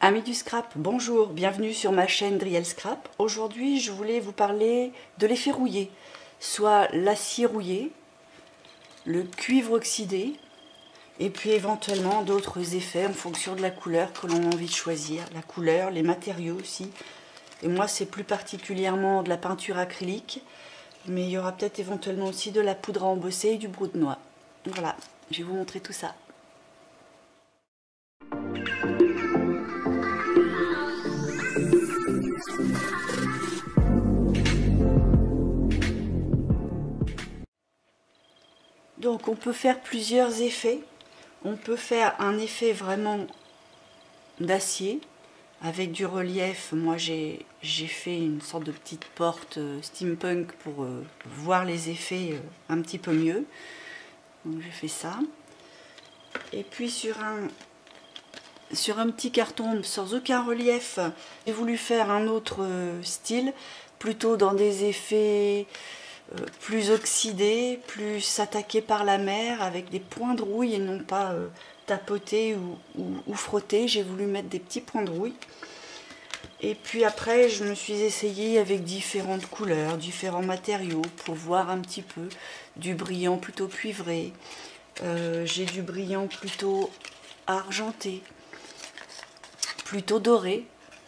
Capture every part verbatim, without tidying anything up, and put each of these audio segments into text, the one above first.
Amis du scrap, bonjour, bienvenue sur ma chaîne Driel Scrap. Aujourd'hui, je voulais vous parler de l'effet rouillé, soit l'acier rouillé, le cuivre oxydé, et puis éventuellement d'autres effets en fonction de la couleur que l'on a envie de choisir. La couleur, les matériaux aussi. Et moi, c'est plus particulièrement de la peinture acrylique, mais il y aura peut-être éventuellement aussi de la poudre à embosser et du brut de noix. Voilà, je vais vous montrer tout ça. Donc on peut faire plusieurs effets. On peut faire un effet vraiment d'acier avec du relief. Moi j'ai fait une sorte de petite porte euh, steampunk pour euh, voir les effets euh, un petit peu mieux. Donc j'ai fait ça. Et puis sur un, sur un petit carton sans aucun relief, j'ai voulu faire un autre euh, style, plutôt dans des effets Euh, plus oxydé, plus attaqué par la mer, avec des points de rouille et non pas euh, tapoté ou, ou, ou frotté. J'ai voulu mettre des petits points de rouille. Et puis après, je me suis essayée avec différentes couleurs, différents matériaux pour voir un petit peu. Du brillant plutôt cuivré, euh, j'ai du brillant plutôt argenté, plutôt doré.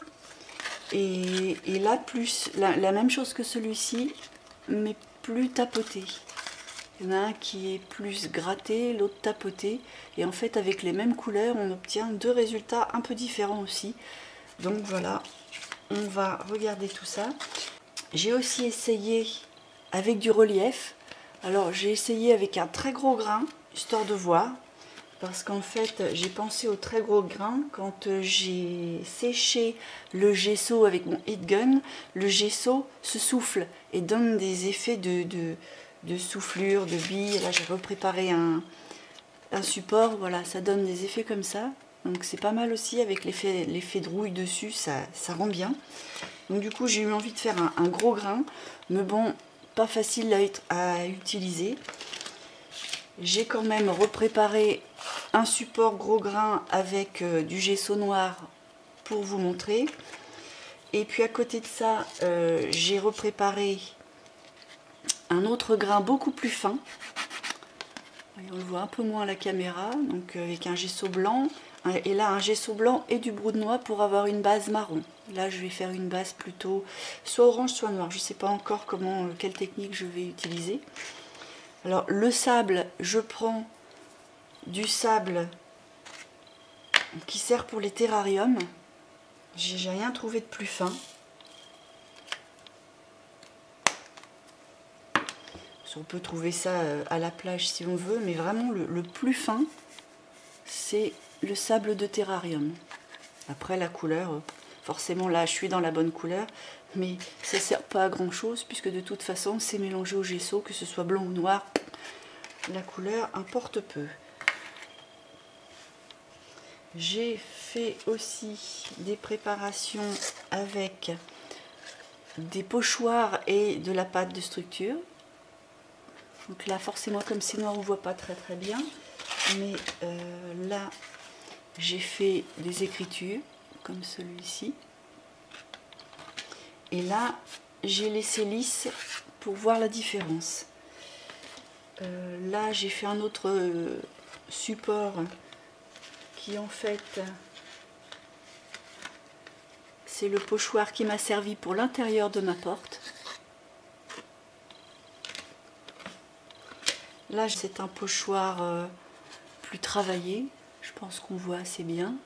Et, et là, plus la, la même chose que celui-ci, mais plus tapoté. Il y en a un qui est plus gratté, l'autre tapoté. Et en fait, avec les mêmes couleurs, on obtient deux résultats un peu différents aussi. Donc voilà, on va regarder tout ça. J'ai aussi essayé avec du relief. Alors, j'ai essayé avec un très gros grain, histoire de voir. Parce qu'en fait, j'ai pensé au très gros grain quand j'ai séché le gesso avec mon heat gun. Le gesso se souffle et donne des effets de, de, de soufflure, de billes. Là, j'ai repréparé un, un support. Voilà, ça donne des effets comme ça. Donc, c'est pas mal aussi avec l'effet l'effet de rouille dessus. Ça, ça rend bien. Donc, du coup, j'ai eu envie de faire un, un gros grain. Mais bon, pas facile à, à utiliser. J'ai quand même repréparé un support gros grain avec euh, du gesso noir pour vous montrer. Et puis à côté de ça, euh, j'ai repréparé un autre grain beaucoup plus fin. On le voit un peu moins à la caméra, donc avec un gesso blanc. Et là, un gesso blanc et du brut de noix pour avoir une base marron. Là, je vais faire une base plutôt soit orange, soit noire. Je ne sais pas encore comment, quelle technique je vais utiliser. Alors, le sable, je prends du sable qui sert pour les terrariums. J'ai rien trouvé de plus fin. On peut trouver ça à la plage si on veut, mais vraiment le, le plus fin, c'est le sable de terrarium. Après la couleur, forcément là je suis dans la bonne couleur, mais ça ne sert pas à grand chose puisque de toute façon c'est mélangé au gesso, que ce soit blanc ou noir, la couleur importe peu. J'ai fait aussi des préparations avec des pochoirs et de la pâte de structure. Donc là forcément comme c'est noir on ne voit pas très très bien. Mais euh, là j'ai fait des écritures comme celui-ci. Et là j'ai laissé lisse pour voir la différence. Euh, là j'ai fait un autre euh, support qui en fait c'est le pochoir qui m'a servi pour l'intérieur de ma porte. Là c'est un pochoir euh, plus travaillé, je pense qu'on voit assez bien.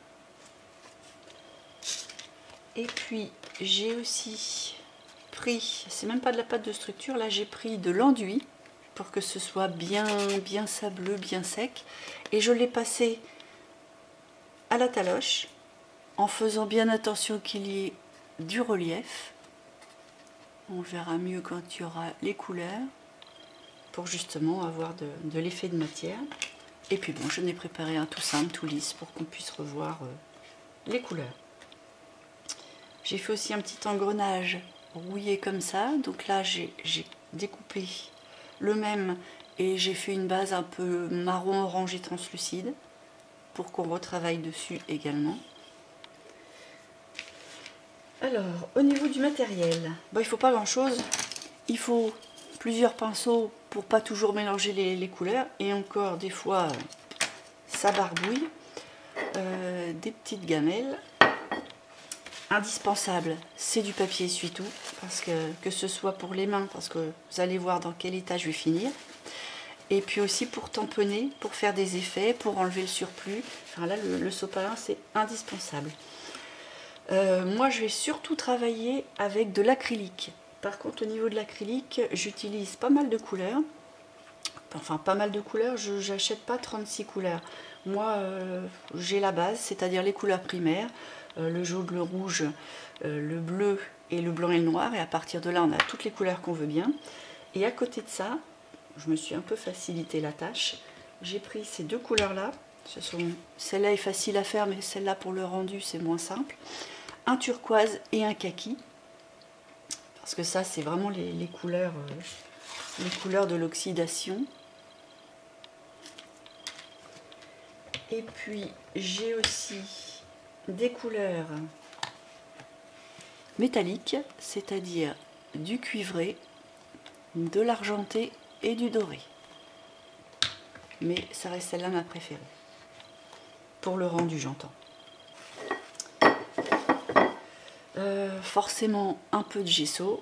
Et puis j'ai aussi pris, c'est même pas de la pâte de structure, là j'ai pris de l'enduit pour que ce soit bien, bien sableux, bien sec. Et je l'ai passé à la taloche en faisant bien attention qu'il y ait du relief. On verra mieux quand il y aura les couleurs pour justement avoir de, de l'effet de matière. Et puis bon, je n'ai préparé un tout simple, tout lisse pour qu'on puisse revoir euh, les couleurs. J'ai fait aussi un petit engrenage rouillé comme ça. Donc là, j'ai découpé le même et j'ai fait une base un peu marron orangé translucide pour qu'on retravaille dessus également. Alors, au niveau du matériel, bon, il faut pas grand chose. Il faut plusieurs pinceaux pour pas toujours mélanger les, les couleurs. Et encore, des fois, ça barbouille. Euh, des petites gamelles. Indispensable, c'est du papier essuie-tout. Parce que, que ce soit pour les mains, parce que vous allez voir dans quel état je vais finir. Et puis aussi pour tamponner, pour faire des effets, pour enlever le surplus. Enfin là, le, le sopalin, c'est indispensable. Euh, moi, je vais surtout travailler avec de l'acrylique. Par contre, au niveau de l'acrylique, j'utilise pas mal de couleurs. Enfin, pas mal de couleurs, je n'achète pas trente-six couleurs. Moi, euh, j'ai la base, c'est-à-dire les couleurs primaires, euh, le jaune, le rouge, euh, le bleu et le blanc et le noir. Et à partir de là, on a toutes les couleurs qu'on veut bien. Et à côté de ça, je me suis un peu facilité la tâche. J'ai pris ces deux couleurs-là. Celle-là est facile à faire, mais celle-là, pour le rendu, c'est moins simple. Un turquoise et un kaki, parce que ça c'est vraiment les, les couleurs euh, les couleurs de l'oxydation. Et puis j'ai aussi des couleurs métalliques, c'est-à-dire du cuivré, de l'argenté et du doré, mais ça reste celle-là ma préférée pour le rendu, j'entends. Euh, forcément un peu de gesso,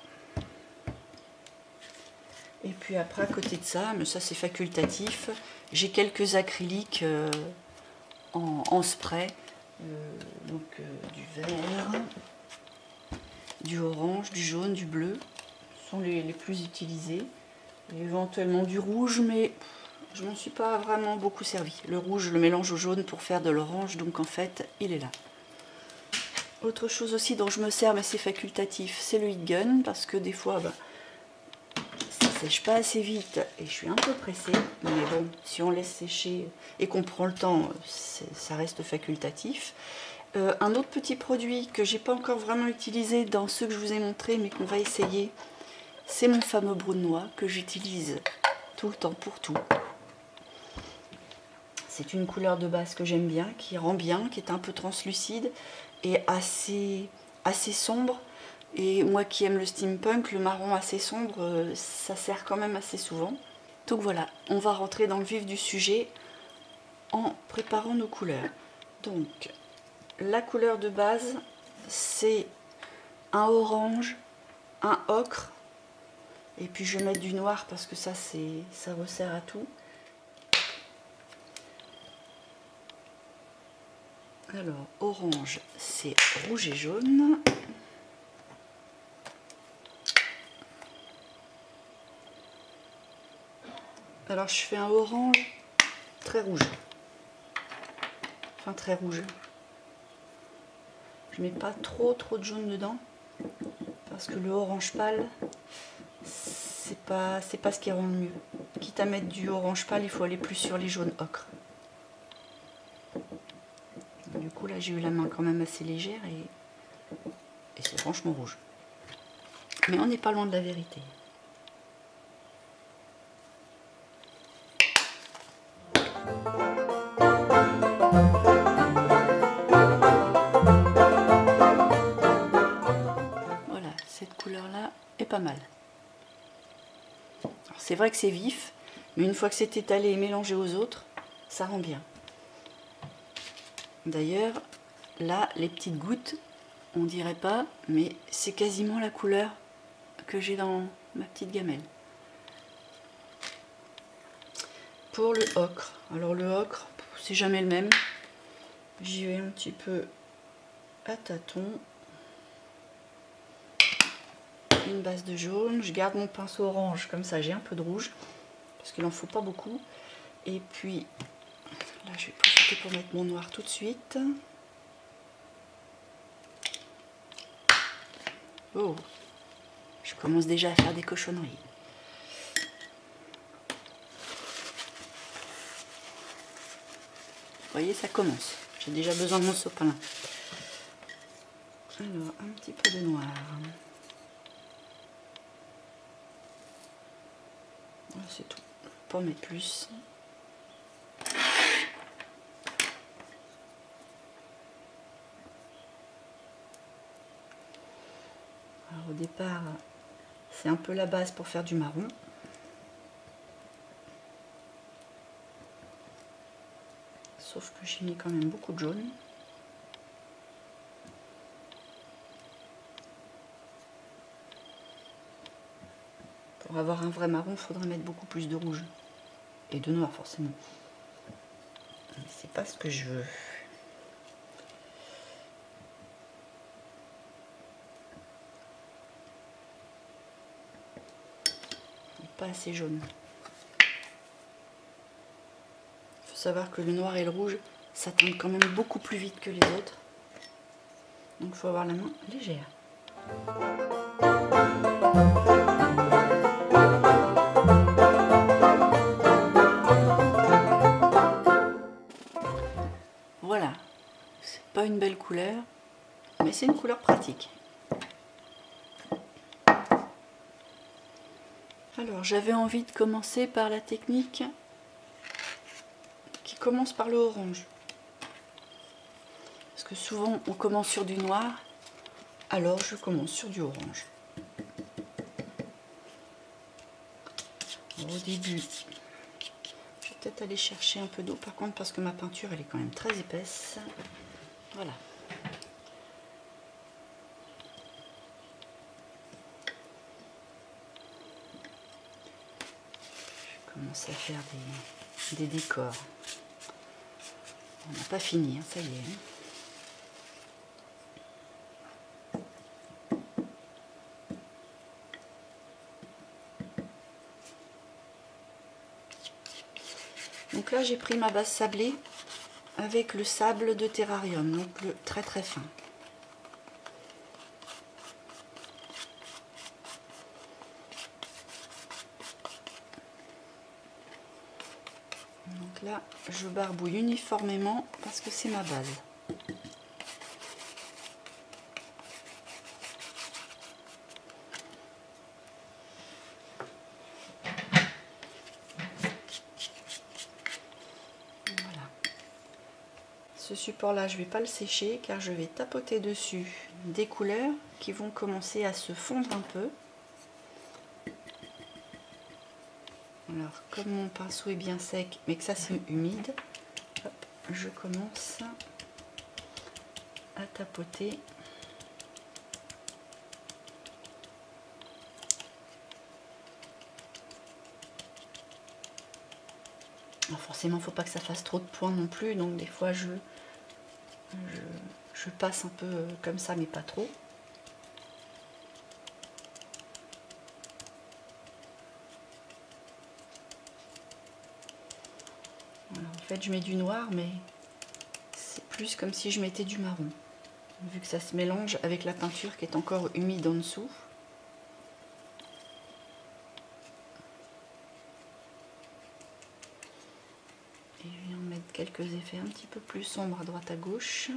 et puis après à côté de ça, mais ça c'est facultatif, j'ai quelques acryliques euh, en, en spray, euh, donc euh, du vert, du orange, du jaune, du bleu sont les, les plus utilisés, et éventuellement du rouge, mais je m'en suis pas vraiment beaucoup servi. Le rouge je le mélange au jaune pour faire de l'orange, donc en fait il est là. Autre chose aussi dont je me sers, mais c'est facultatif, c'est le heat gun, parce que des fois, bah, ça sèche pas assez vite et je suis un peu pressée. Mais bon, si on laisse sécher et qu'on prend le temps, ça reste facultatif. Euh, un autre petit produit que j'ai pas encore vraiment utilisé dans ceux que je vous ai montré, mais qu'on va essayer, c'est mon fameux brou de noix que j'utilise tout le temps pour tout. C'est une couleur de base que j'aime bien, qui rend bien, qui est un peu translucide et assez, assez sombre. Et moi qui aime le steampunk, le marron assez sombre, ça sert quand même assez souvent. Donc voilà, on va rentrer dans le vif du sujet en préparant nos couleurs. Donc la couleur de base, c'est un orange, un ocre, et puis je vais mettre du noir parce que ça, c'est, ça resserre à tout. Alors, orange, c'est rouge et jaune. Alors, je fais un orange très rouge. Enfin, très rouge. Je mets pas trop, trop de jaune dedans. Parce que le orange pâle, c'est pas, c'est pas ce qui rend le mieux. Quitte à mettre du orange pâle, il faut aller plus sur les jaunes ocre. Du coup, là, j'ai eu la main quand même assez légère et, et c'est franchement rouge. Mais on n'est pas loin de la vérité. Voilà, cette couleur-là est pas mal. C'est vrai que c'est vif, mais une fois que c'est étalé et mélangé aux autres, ça rend bien. D'ailleurs, là, les petites gouttes, on dirait pas, mais c'est quasiment la couleur que j'ai dans ma petite gamelle. Pour le ocre, alors le ocre, c'est jamais le même. J'y vais un petit peu à tâtons. Une base de jaune, je garde mon pinceau orange, comme ça j'ai un peu de rouge, parce qu'il n'en faut pas beaucoup. Et puis, là je vais profiter pour mettre mon noir tout de suite. Oh, je commence déjà à faire des cochonneries. Vous voyez, ça commence. J'ai déjà besoin de mon sopalin. Alors, un petit peu de noir. C'est tout. Pas en mettre plus. au départ, c'est un peu la base pour faire du marron. Sauf que j'ai mis quand même beaucoup de jaune. Pour avoir un vrai marron, il faudrait mettre beaucoup plus de rouge. Et de noir forcément. Mais c'est pas ce que je veux. Pas assez jaune. Il faut savoir que le noir et le rouge, ça teinte quand même beaucoup plus vite que les autres. Donc il faut avoir la main légère. Voilà, c'est pas une belle couleur, mais c'est une couleur pratique. Alors j'avais envie de commencer par la technique qui commence par le orange. Parce que souvent on commence sur du noir, alors je commence sur du orange. Au début, je vais peut-être aller chercher un peu d'eau par contre parce que ma peinture elle est quand même très épaisse. Voilà. Je commence à faire des, des décors. On n'a pas fini, hein, ça y est. Donc là j'ai pris ma base sablée avec le sable de terrarium, donc le très très fin. Donc là je barbouille uniformément parce que c'est ma base. Ce support là je ne vais pas le sécher car je vais tapoter dessus des couleurs qui vont commencer à se fondre un peu. Alors comme mon pinceau est bien sec mais que ça c'est humide, hop, je commence à tapoter. Alors forcément il ne faut pas que ça fasse trop de points non plus, donc des fois je Je, je passe un peu comme ça, mais pas trop. Voilà, en fait, je mets du noir, mais c'est plus comme si je mettais du marron. Vu que ça se mélange avec la peinture qui est encore humide en dessous. Et je viens mettre quelques effets un petit peu plus sombres à droite à gauche.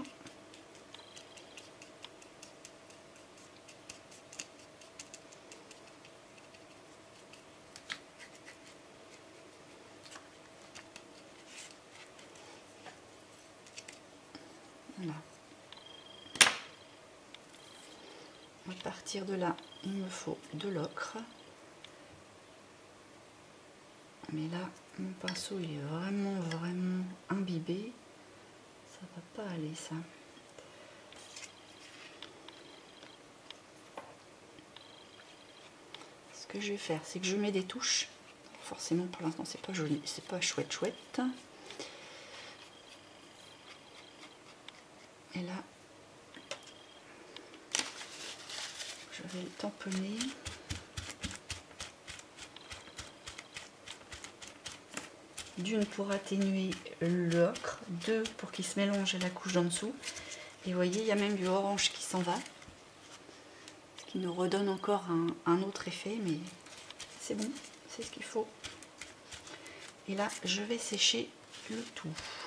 Voilà. À partir de là, il me faut de l'ocre. Mais là, mon pinceau il est vraiment vraiment imbibé. Ça va pas aller ça. Ce que je vais faire, c'est que je mets des touches. Forcément pour l'instant c'est pas joli, c'est pas chouette chouette. Et là, je vais le tamponner. D'une pour atténuer l'ocre, deux pour qu'il se mélange à la couche d'en dessous. Et vous voyez, il y a même du orange qui s'en va. Ce qui nous redonne encore un, un autre effet, mais c'est bon, c'est ce qu'il faut. Et là, je vais sécher le tout.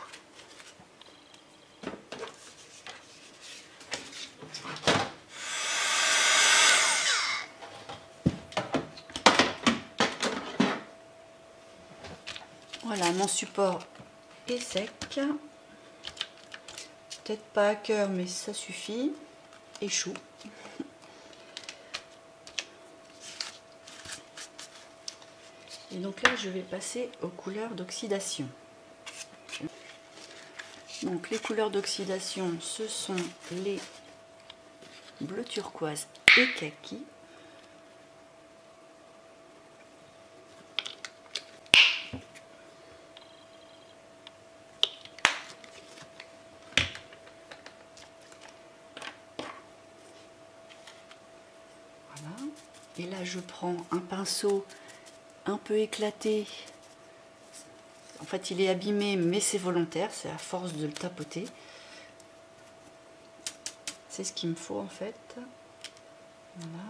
Voilà, mon support est sec. Peut-être pas à cœur, mais ça suffit. Et chaud. Et donc là, je vais passer aux couleurs d'oxydation. Donc les couleurs d'oxydation, ce sont les bleu turquoise et kaki. Voilà. Et là, je prends un pinceau un peu éclaté. En fait, il est abîmé, mais c'est volontaire, c'est à force de le tapoter. C'est ce qu'il me faut en fait. Voilà.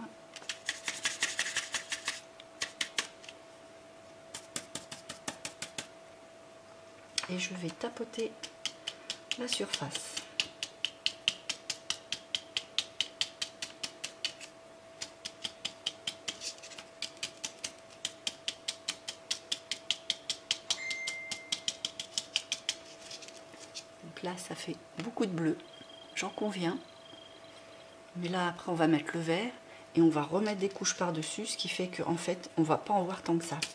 Et je vais tapoter la surface. Donc là, ça fait beaucoup de bleu, j'en conviens. Mais là, après, on va mettre le vert et on va remettre des couches par-dessus, ce qui fait qu'en fait, on va pas en voir tant que ça.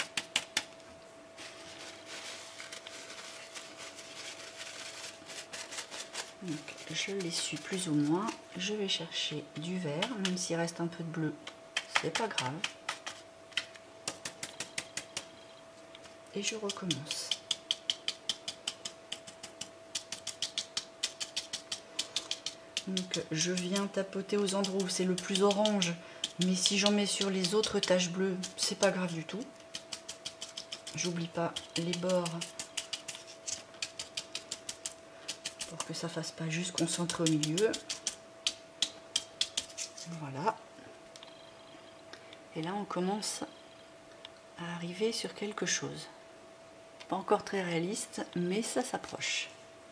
Donc, je l'essuie plus ou moins. Je vais chercher du vert, même s'il reste un peu de bleu, c'est pas grave. Et je recommence. Donc je viens tapoter aux endroits où c'est le plus orange, mais si j'en mets sur les autres taches bleues, c'est pas grave du tout. J'oublie pas les bords pour que ça fasse pas juste concentré au milieu. Voilà. Et là on commence à arriver sur quelque chose. Pas encore très réaliste, mais ça s'approche.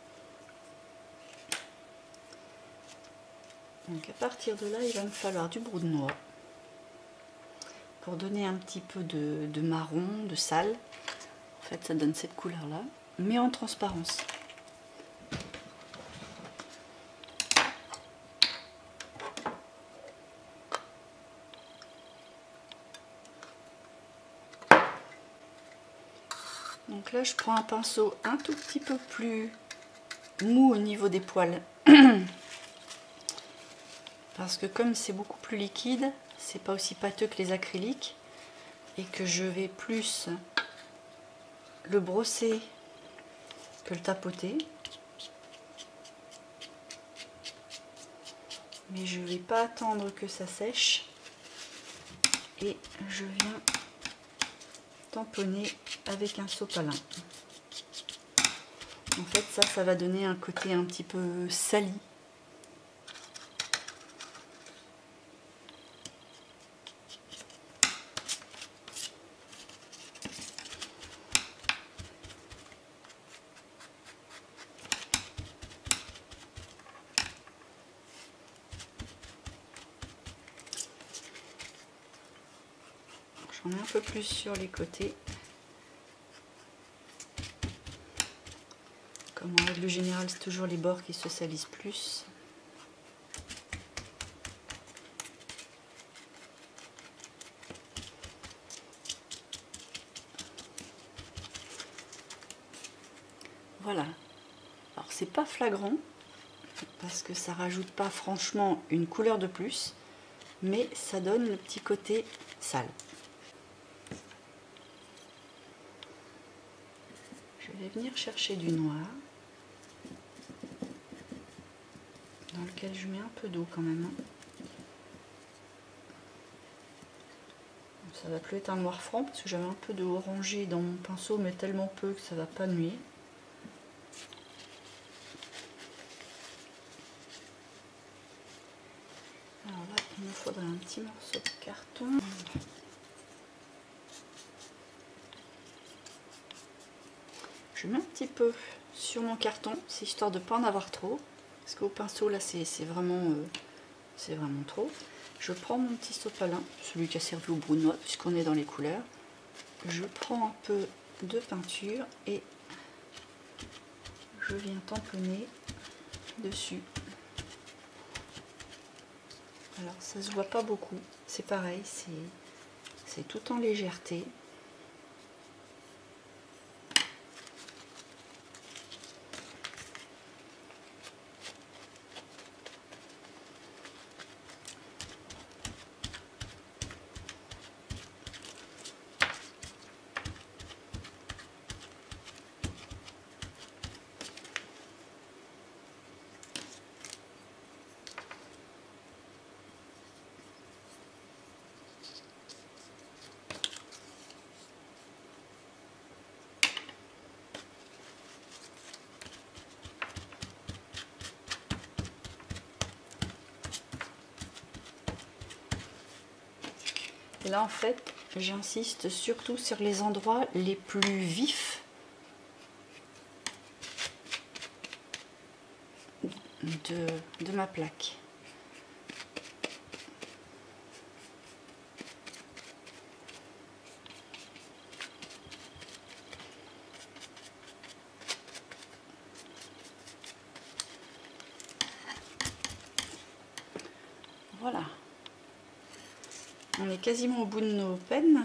Donc à partir de là, il va me falloir du brou de noix pour donner un petit peu de, de marron, de sale. En fait, ça donne cette couleur-là, mais en transparence. Donc là, je prends un pinceau un tout petit peu plus mou au niveau des poils. Parce que comme c'est beaucoup plus liquide, c'est pas aussi pâteux que les acryliques et que je vais plus le brosser que le tapoter. Mais je vais pas attendre que ça sèche et je viens tamponner avec un sopalin. En fait, ça, ça va donner un côté un petit peu sali. J'en mets un peu plus sur les côtés. Comme en règle générale, c'est toujours les bords qui se salissent plus. Voilà. Alors c'est pas flagrant parce que ça rajoute pas franchement une couleur de plus, mais ça donne le petit côté sale. Je vais venir chercher du noir dans lequel je mets un peu d'eau quand même. Ça va plus être un noir franc parce que j'avais un peu de orangé dans mon pinceau, mais tellement peu que ça va pas nuire. Alors là, il me faudrait un petit morceau de carton. Je mets un petit peu sur mon carton, c'est histoire de ne pas en avoir trop. Parce qu'au pinceau, là, c'est vraiment, euh, c'est vraiment trop. Je prends mon petit sopalin, celui qui a servi au brou de noix, puisqu'on est dans les couleurs. Je prends un peu de peinture et je viens tamponner dessus. Alors, ça se voit pas beaucoup. C'est pareil, c'est tout en légèreté. Et là en fait j'insiste surtout sur les endroits les plus vifs de, de ma plaque. Voilà, on est quasiment au bout de nos peines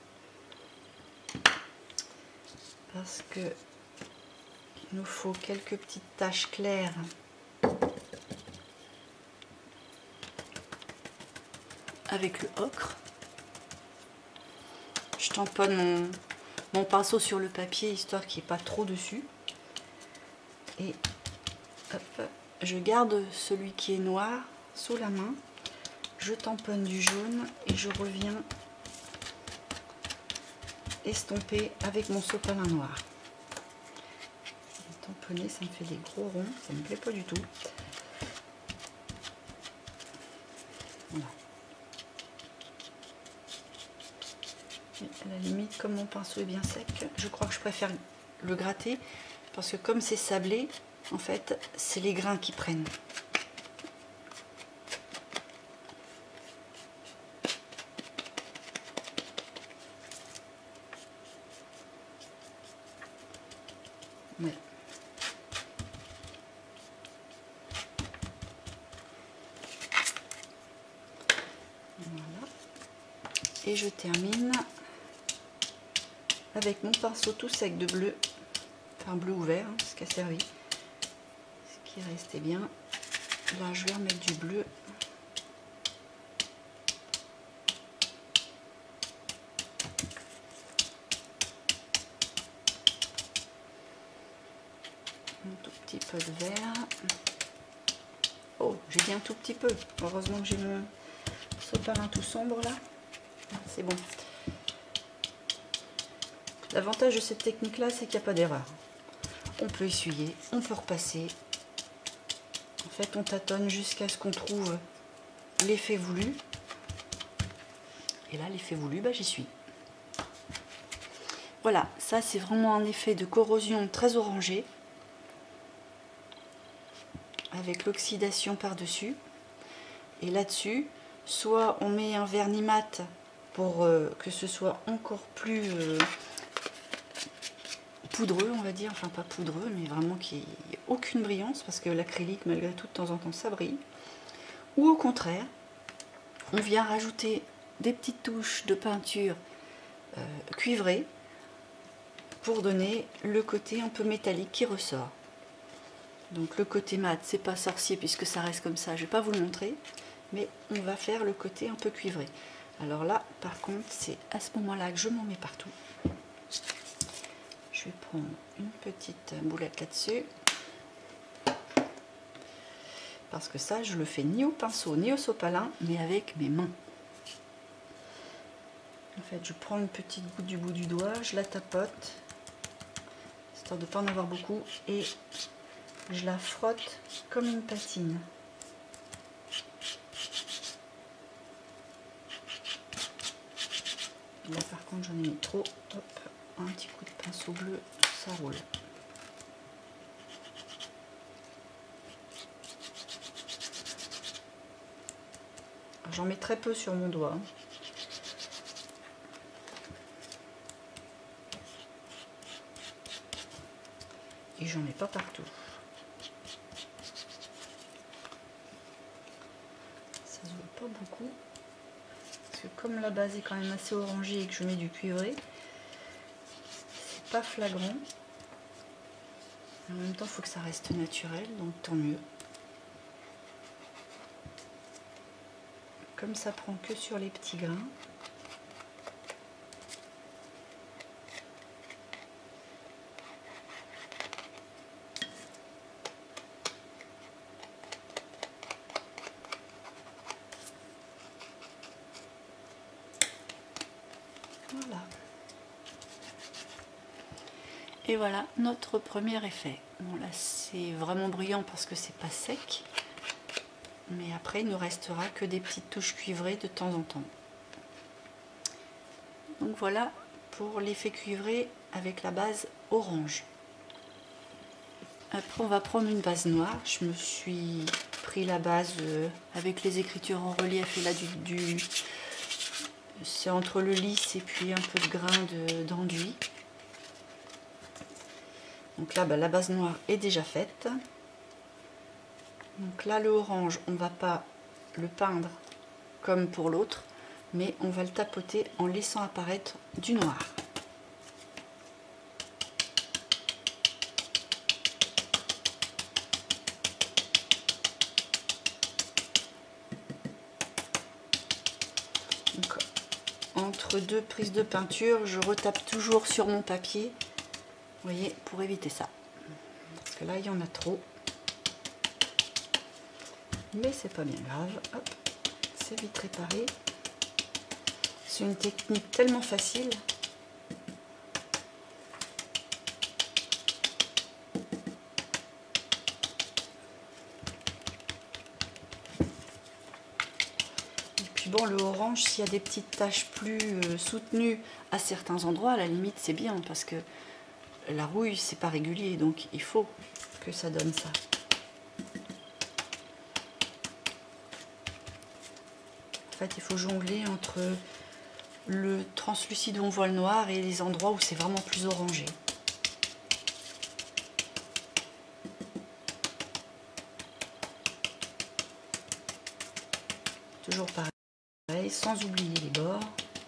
parce que il nous faut quelques petites taches claires avec le ocre. Je tamponne mon, mon pinceau sur le papier histoire qu'il n'y ait pas trop dessus et hop, je garde celui qui est noir sous la main. Je tamponne du jaune et je reviens estomper avec mon sopalin noir. Tamponner, ça me fait des gros ronds, ça me plaît pas du tout. Voilà. Et à la limite, comme mon pinceau est bien sec, je crois que je préfère le gratter parce que comme c'est sablé, en fait, c'est les grains qui prennent. Voilà. Voilà. Et je termine avec mon pinceau tout sec de bleu, enfin bleu ouvert, hein, ce qui a servi, ce qui restait bien. Là je vais remettre du bleu. Un tout petit peu de vert. Oh, j'ai dit un tout petit peu. Heureusement que j'ai mon sopalin tout sombre là. C'est bon. L'avantage de cette technique là, c'est qu'il n'y a pas d'erreur. On peut essuyer, on peut repasser. En fait, on tâtonne jusqu'à ce qu'on trouve l'effet voulu. Et là, l'effet voulu, bah, j'y suis. Voilà, ça c'est vraiment un effet de corrosion très orangé. Avec l'oxydation par-dessus. Et là-dessus, soit on met un vernis mat pour euh, que ce soit encore plus euh, poudreux, on va dire. Enfin, pas poudreux, mais vraiment qu'il n'y ait aucune brillance, parce que l'acrylique, malgré tout, de temps en temps, ça brille. Ou au contraire, on vient rajouter des petites touches de peinture euh, cuivrée pour donner le côté un peu métallique qui ressort. Donc le côté mat, c'est pas sorcier puisque ça reste comme ça, je vais pas vous le montrer, mais on va faire le côté un peu cuivré. Alors là, par contre, c'est à ce moment-là que je m'en mets partout. Je vais prendre une petite boulette là-dessus. Parce que ça, je le fais ni au pinceau, ni au sopalin, mais avec mes mains. En fait, je prends une petite goutte du bout du doigt, je la tapote, histoire de ne pas en avoir beaucoup, et je la frotte comme une patine. Là par contre j'en ai mis trop. Hop, un petit coup de pinceau bleu, ça roule. J'en mets très peu sur mon doigt. Et j'en mets pas partout. Ça se voit pas beaucoup. Parce que comme la base est quand même assez orangée et que je mets du cuivré, c'est pas flagrant. En même temps, il faut que ça reste naturel, donc tant mieux. Comme ça prend que sur les petits grains. Voilà. Et voilà notre premier effet. Bon là c'est vraiment brillant parce que c'est pas sec. Mais après il ne restera que des petites touches cuivrées de temps en temps. Donc voilà pour l'effet cuivré avec la base orange. Après on va prendre une base noire. Je me suis pris la base avec les écritures en relief et là du, du c'est entre le lisse et puis un peu de grain d'enduit. Donc là bah, la base noire est déjà faite. Donc là le orange on ne va pas le peindre comme pour l'autre, mais on va le tapoter en laissant apparaître du noir. Donc, entre deux prises de peinture, je retape toujours sur mon papier, vous voyez, pour éviter ça. Parce que là, il y en a trop. Mais c'est pas bien grave. Hop, c'est vite réparé. C'est une technique tellement facile. Bon, le orange, s'il y a des petites taches plus euh, soutenues à certains endroits, à la limite, c'est bien parce que la rouille, c'est pas régulier, donc il faut que ça donne ça. En fait, il faut jongler entre le translucide où on voit le noir et les endroits où c'est vraiment plus orangé. Toujours pareil. Sans oublier les bords.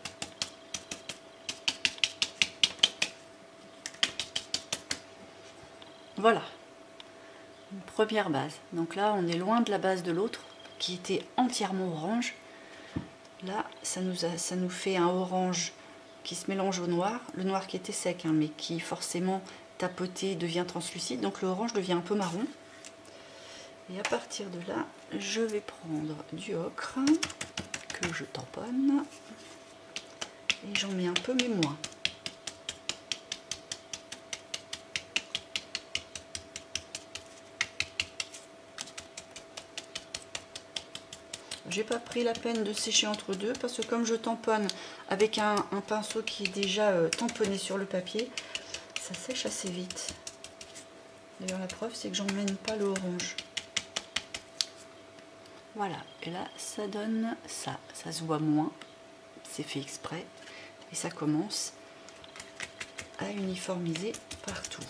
Voilà, une première base. Donc là, on est loin de la base de l'autre qui était entièrement orange. Là, ça nous, a, ça nous fait un orange qui se mélange au noir. Le noir qui était sec, hein, mais qui forcément tapoté devient translucide. Donc le orange devient un peu marron. Et à partir de là, je vais prendre du ocre que je tamponne et j'en mets un peu mais moins. J'ai pas pris la peine de sécher entre deux parce que comme je tamponne avec un, un pinceau qui est déjà euh, tamponné sur le papier, ça sèche assez vite. D'ailleurs la preuve c'est que j'emmène pas le orange. Voilà, et là ça donne ça, ça se voit moins, c'est fait exprès, et ça commence à uniformiser partout.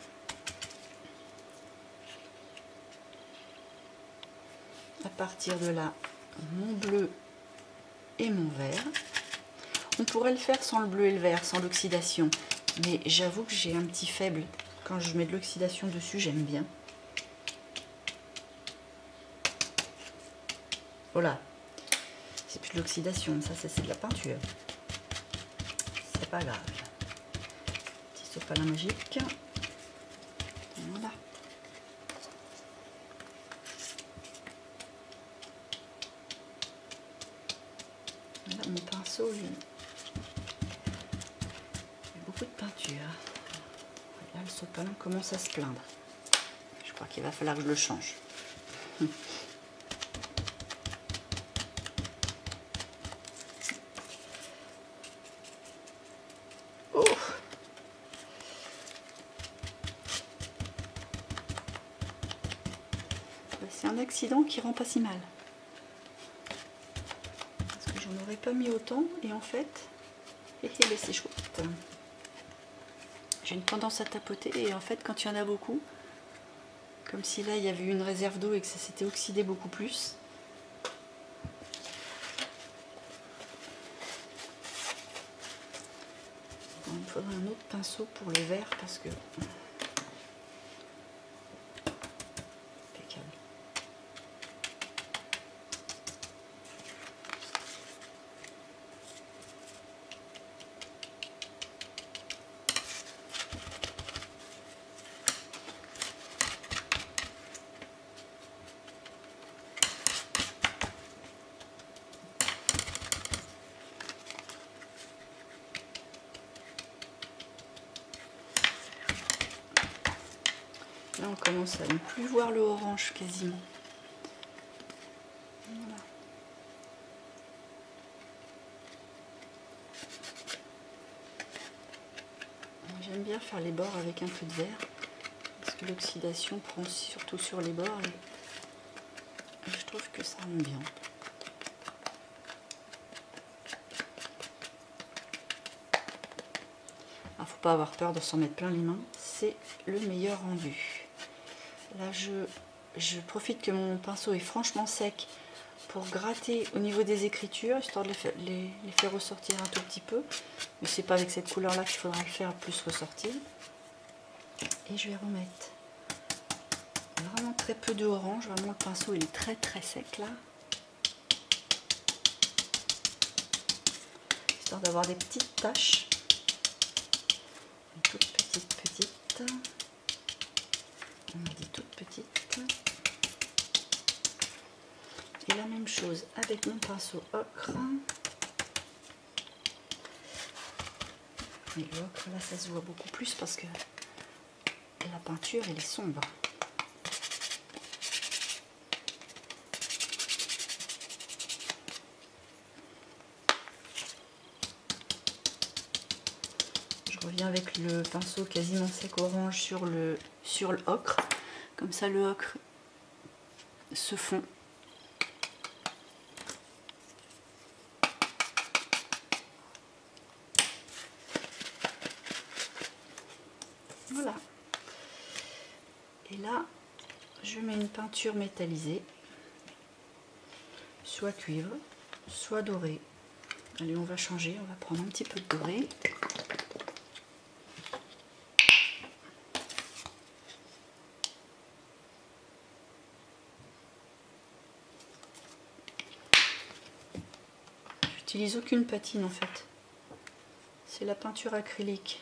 À partir de là, mon bleu et mon vert. On pourrait le faire sans le bleu et le vert, sans l'oxydation, mais j'avoue que j'ai un petit faible, quand je mets de l'oxydation dessus, j'aime bien. Voilà, c'est plus de l'oxydation, ça c'est de la peinture. C'est pas grave. Petit sopalin magique. Voilà. Là, mon pinceau, lui, il y a beaucoup de peinture. Là, le sopalin commence à se plaindre. Je crois qu'il va falloir que je le change. C'est un accident qui rend pas si mal. Parce que j'en aurais pas mis autant et en fait, eh, eh, c'est chouette. J'ai une tendance à tapoter et en fait quand il y en a beaucoup, comme si là il y avait eu une réserve d'eau et que ça s'était oxydé beaucoup plus. Bon, il me faudrait un autre pinceau pour le vert parce que... Là, on commence à ne plus voir le orange quasiment. Voilà. bien faire les bords avec un peu de verre, parce que l'oxydation prend surtout sur les bords et je trouve que ça rend bien. Il ne faut pas avoir peur de s'en mettre plein les mains, c'est le meilleur rendu. Là je, je profite que mon pinceau est franchement sec pour gratter au niveau des écritures, histoire de les faire, les, les faire ressortir un tout petit peu. Mais c'est pas avec cette couleur là qu'il faudra le faire plus ressortir. Et je vais remettre vraiment très peu de orange, vraiment le pinceau il est très très sec là. Histoire d'avoir des petites taches. Toutes petites petites. On a dit toutes petites. Et la même chose avec mon pinceau ocre. Et le ocre là ça se voit beaucoup plus parce que la peinture elle est sombre. Je reviens avec le pinceau quasiment sec orange sur le, sur le ocre. Comme ça le ocre se fond. Voilà. Et là, je mets une peinture métallisée, soit cuivre, soit doré. Allez, on va changer, on va prendre un petit peu de doré. J'utilise aucune patine en fait. C'est la peinture acrylique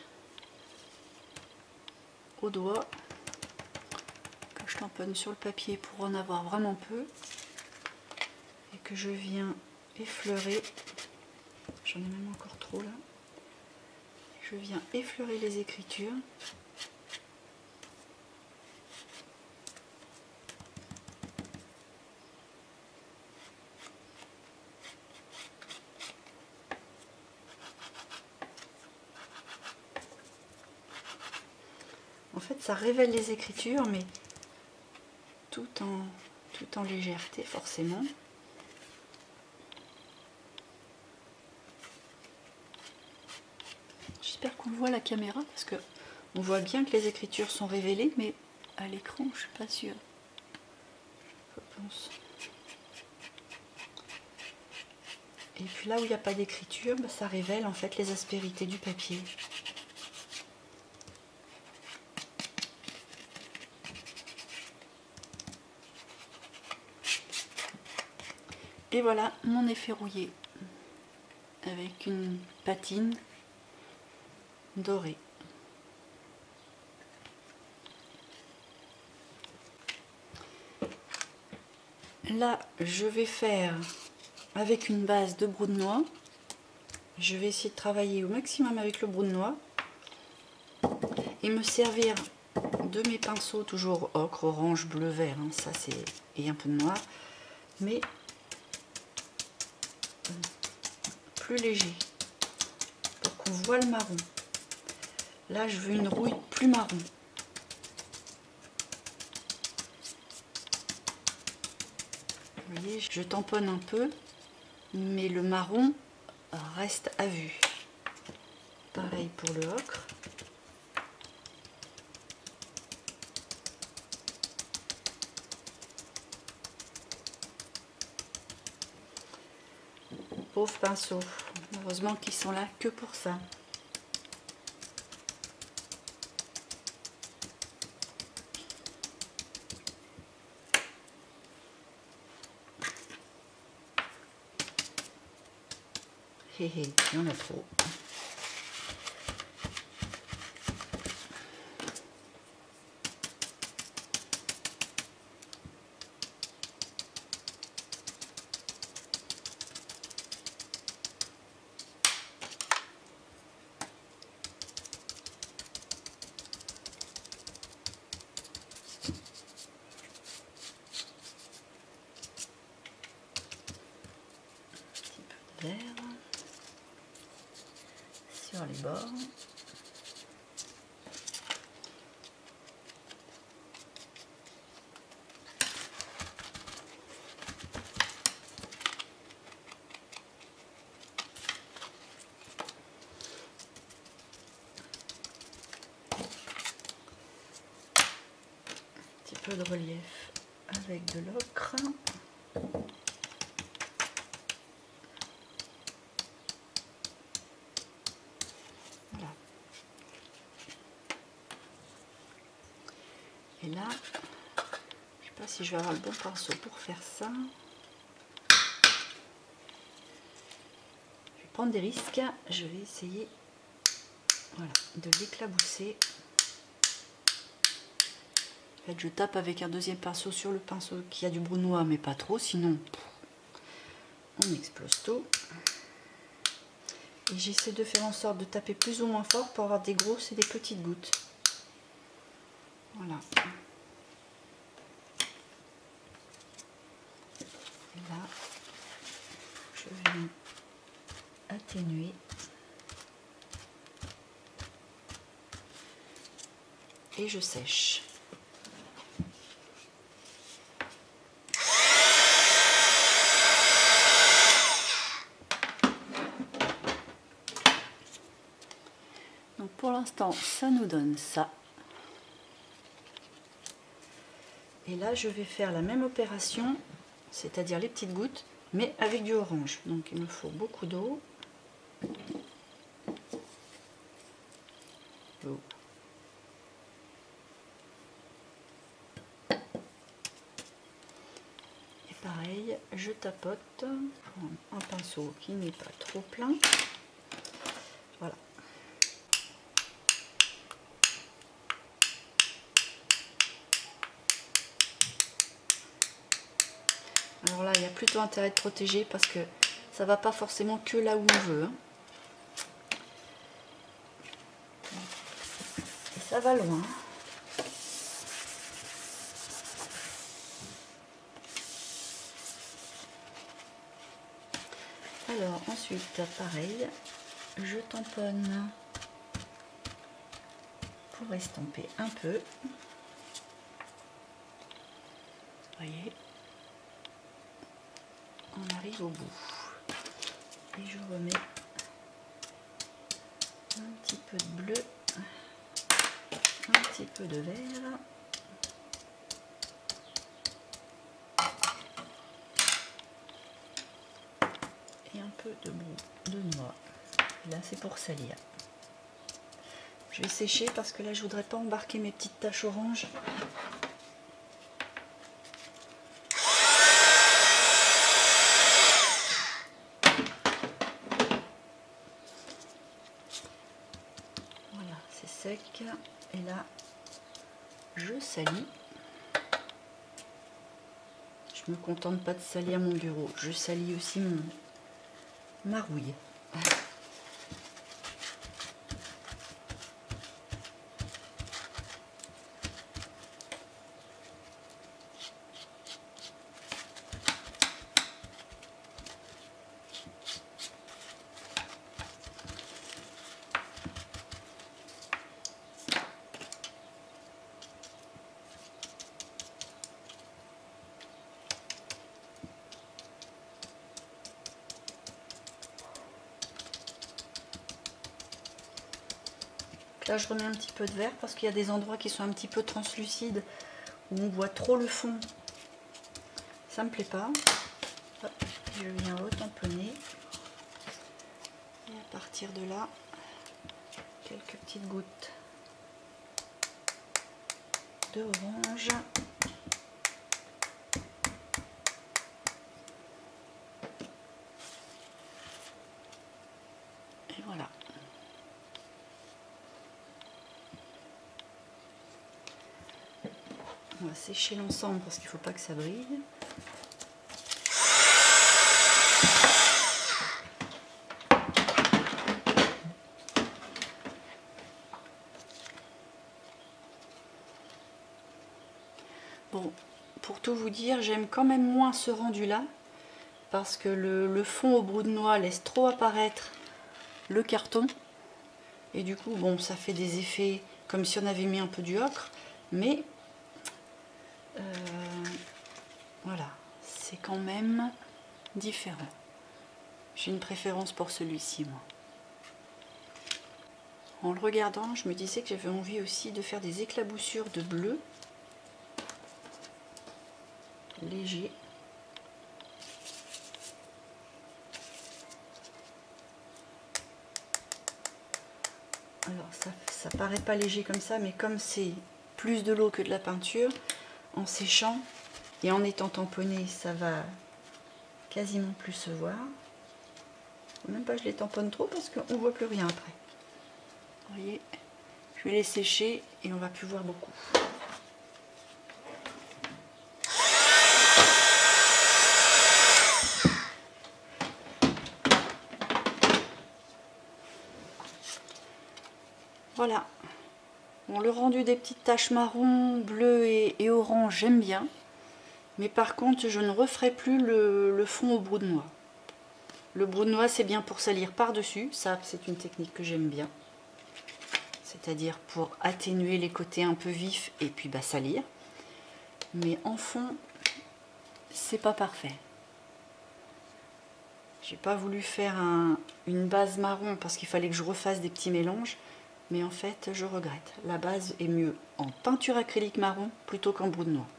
au doigt que je tamponne sur le papier pour en avoir vraiment peu et que je viens effleurer. J'en ai même encore trop là. Je viens effleurer les écritures. En fait, ça révèle les écritures, mais tout en, tout en légèreté, forcément. J'espère qu'on voit la caméra, parce que on voit bien que les écritures sont révélées, mais à l'écran, je suis pas sûre. Je pense. Et puis là où il n'y a pas d'écriture, bah, ça révèle en fait les aspérités du papier. Et voilà mon effet rouillé avec une patine dorée. Là, je vais faire avec une base de brou de noix. Je vais essayer de travailler au maximum avec le brou de noix et me servir de mes pinceaux, toujours ocre, orange, bleu, vert, hein, ça c'est, et un peu de noir, mais plus léger pour qu'on voit le marron. Là je veux une rouille plus marron. Vous voyez, je tamponne un peu, mais le marron reste à vue. Pareil pour le ocre. Pauvres pinceaux, heureusement qu'ils sont là que pour ça. Hé hé, il y en a trop. Vert sur les bords. peu de relief avec de l'ocre. Voilà. Et là, je sais pas si je vais avoir le bon pinceau pour faire ça. Je vais prendre des risques. Je vais essayer, voilà, de l'éclabousser. En fait, je tape avec un deuxième pinceau sur le pinceau qui a du brunois, mais pas trop, sinon on explose tout. Et j'essaie de faire en sorte de taper plus ou moins fort pour avoir des grosses et des petites gouttes. Voilà. Et là, je viens atténuer. Et je sèche. Donc pour l'instant, ça nous donne ça. Et là, je vais faire la même opération, c'est-à-dire les petites gouttes, mais avec du orange. Donc il me faut beaucoup d'eau. L'eau. Et pareil, je tapote. Un pinceau qui n'est pas trop plein. Voilà. Alors là, il y a plutôt intérêt de protéger parce que ça va pas forcément que là où on veut. Hein. Et ça va loin. Alors ensuite, pareil, je tamponne pour estomper un peu. Vous voyez, on arrive au bout. Et je remets un petit peu de bleu, un petit peu de vert. Et un peu de, de noix. Et là, c'est pour salir. Je vais sécher parce que là, je voudrais pas embarquer mes petites taches orange. Voilà, c'est sec. Et là, je salis. Je me contente pas de salir mon bureau. Je salis aussi mon ma rouille. Là, je remets un petit peu de vert parce qu'il y a des endroits qui sont un petit peu translucides où on voit trop le fond. Ça me plaît pas. Hop, je viens retamponner. Et à partir de là, quelques petites gouttes de orange. Et voilà. On va sécher l'ensemble parce qu'il ne faut pas que ça brille. Bon, pour tout vous dire, j'aime quand même moins ce rendu-là parce que le, le fond au brou de noix laisse trop apparaître le carton. Et du coup, bon, ça fait des effets comme si on avait mis un peu du ocre, mais euh, voilà, c'est quand même différent. J'ai une préférence pour celui-ci, moi. En le regardant, je me disais que j'avais envie aussi de faire des éclaboussures de bleu. léger. Alors ça, ça paraît pas léger comme ça, mais comme c'est plus de l'eau que de la peinture, en séchant et en étant tamponné, ça va quasiment plus se voir. Même pas je les tamponne trop parce qu'on voit plus rien après. Vous voyez, je vais les sécher et on va plus voir beaucoup. Voilà. Bon, le rendu des petites taches marron, bleu et, et orange, j'aime bien. Mais par contre, je ne referai plus le, le fond au brou de noix. Le brou de noix, c'est bien pour salir par-dessus. Ça, c'est une technique que j'aime bien. C'est-à-dire pour atténuer les côtés un peu vifs et puis bah, salir. Mais en fond, c'est pas parfait. J'ai pas voulu faire un, une base marron parce qu'il fallait que je refasse des petits mélanges. Mais en fait, je regrette. La base est mieux en peinture acrylique marron plutôt qu'en brou de noix.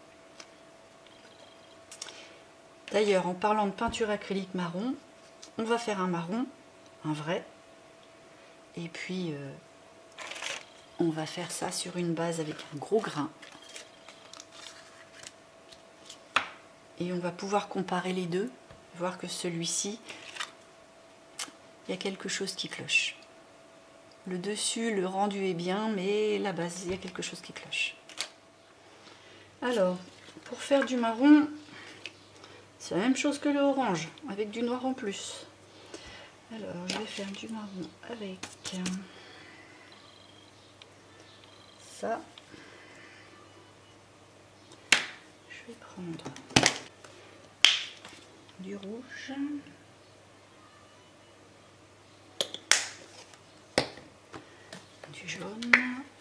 D'ailleurs, en parlant de peinture acrylique marron, on va faire un marron, un vrai. Et puis, euh, on va faire ça sur une base avec un gros grain. Et on va pouvoir comparer les deux, voir que celui-ci, il y a quelque chose qui cloche. Le dessus, le rendu est bien, mais la base, il y a quelque chose qui cloche. Alors, pour faire du marron, c'est la même chose que le orange, avec du noir en plus. Alors, je vais faire du marron avec ça. Je vais prendre du rouge. Du jaune.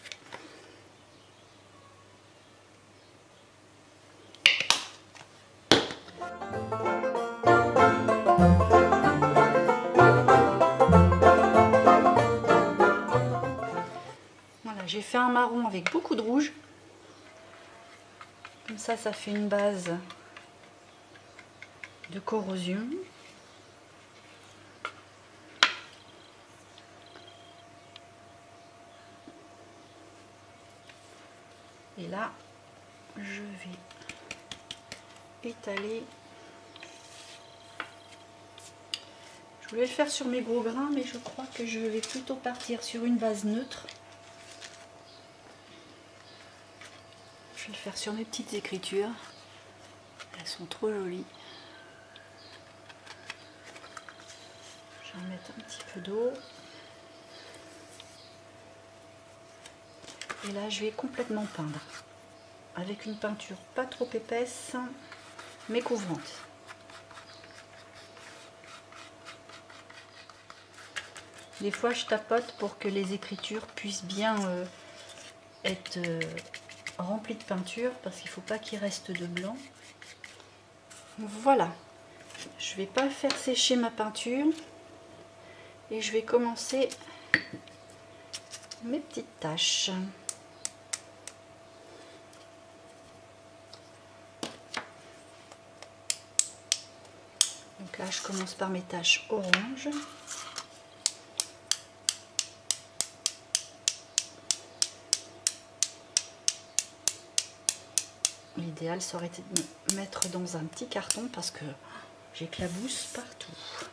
Voilà, j'ai fait un marron avec beaucoup de rouge. Comme ça, ça fait une base de corrosion. Et là, je vais étaler. Je voulais le faire sur mes gros grains, mais je crois que je vais plutôt partir sur une base neutre. Je vais le faire sur mes petites écritures. Elles sont trop jolies. Je vais mettre un petit peu d'eau. Et là, je vais complètement peindre. Avec une peinture pas trop épaisse, mais couvrante. Des fois, je tapote pour que les écritures puissent bien euh, être euh, remplies de peinture, parce qu'il ne faut pas qu'il reste de blanc. Voilà. Je ne vais pas faire sécher ma peinture. Et je vais commencer mes petites taches. Donc là, je commence par mes taches orange. L'idéal, ça aurait été de me mettre dans un petit carton parce que j'éclabousse partout.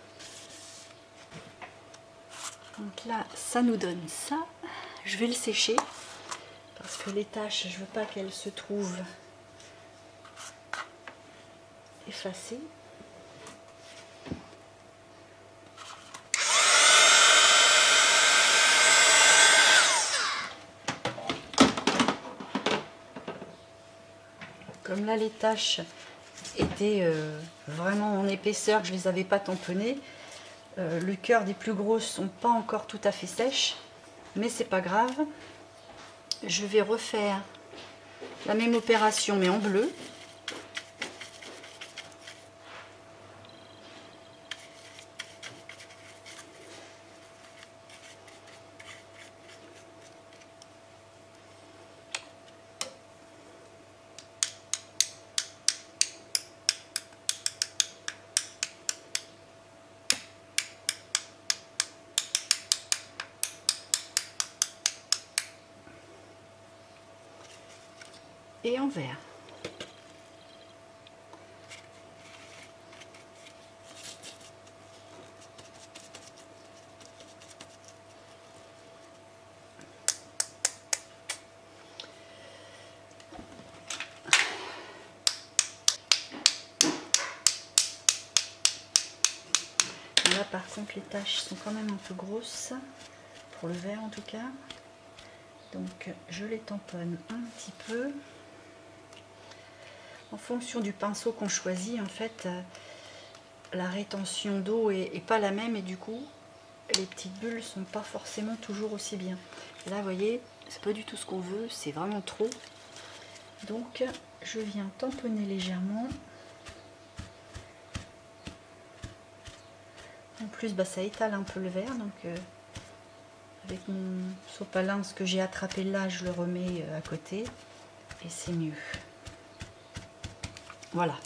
Donc là, ça nous donne ça. Je vais le sécher parce que les taches, je veux pas qu'elles se trouvent effacées. Comme là, les taches étaient euh, vraiment en épaisseur, que je les avais pas tamponnées. Euh, le cœur des plus grosses sont pas encore tout à fait sèches, mais c'est pas grave. Je vais refaire la même opération mais en bleu. et en vert. Là par contre les taches sont quand même un peu grosses, pour le vert en tout cas, donc je les tamponne un petit peu. En fonction du pinceau qu'on choisit, en fait, la rétention d'eau est, est pas la même et du coup les petites bulles sont pas forcément toujours aussi bien. Là vous voyez, c'est pas du tout ce qu'on veut, c'est vraiment trop. Donc je viens tamponner légèrement. En plus, bah, ça étale un peu le vert, donc euh, avec mon sopalin, ce que j'ai attrapé là, je le remets euh, à côté et c'est mieux. Voilà.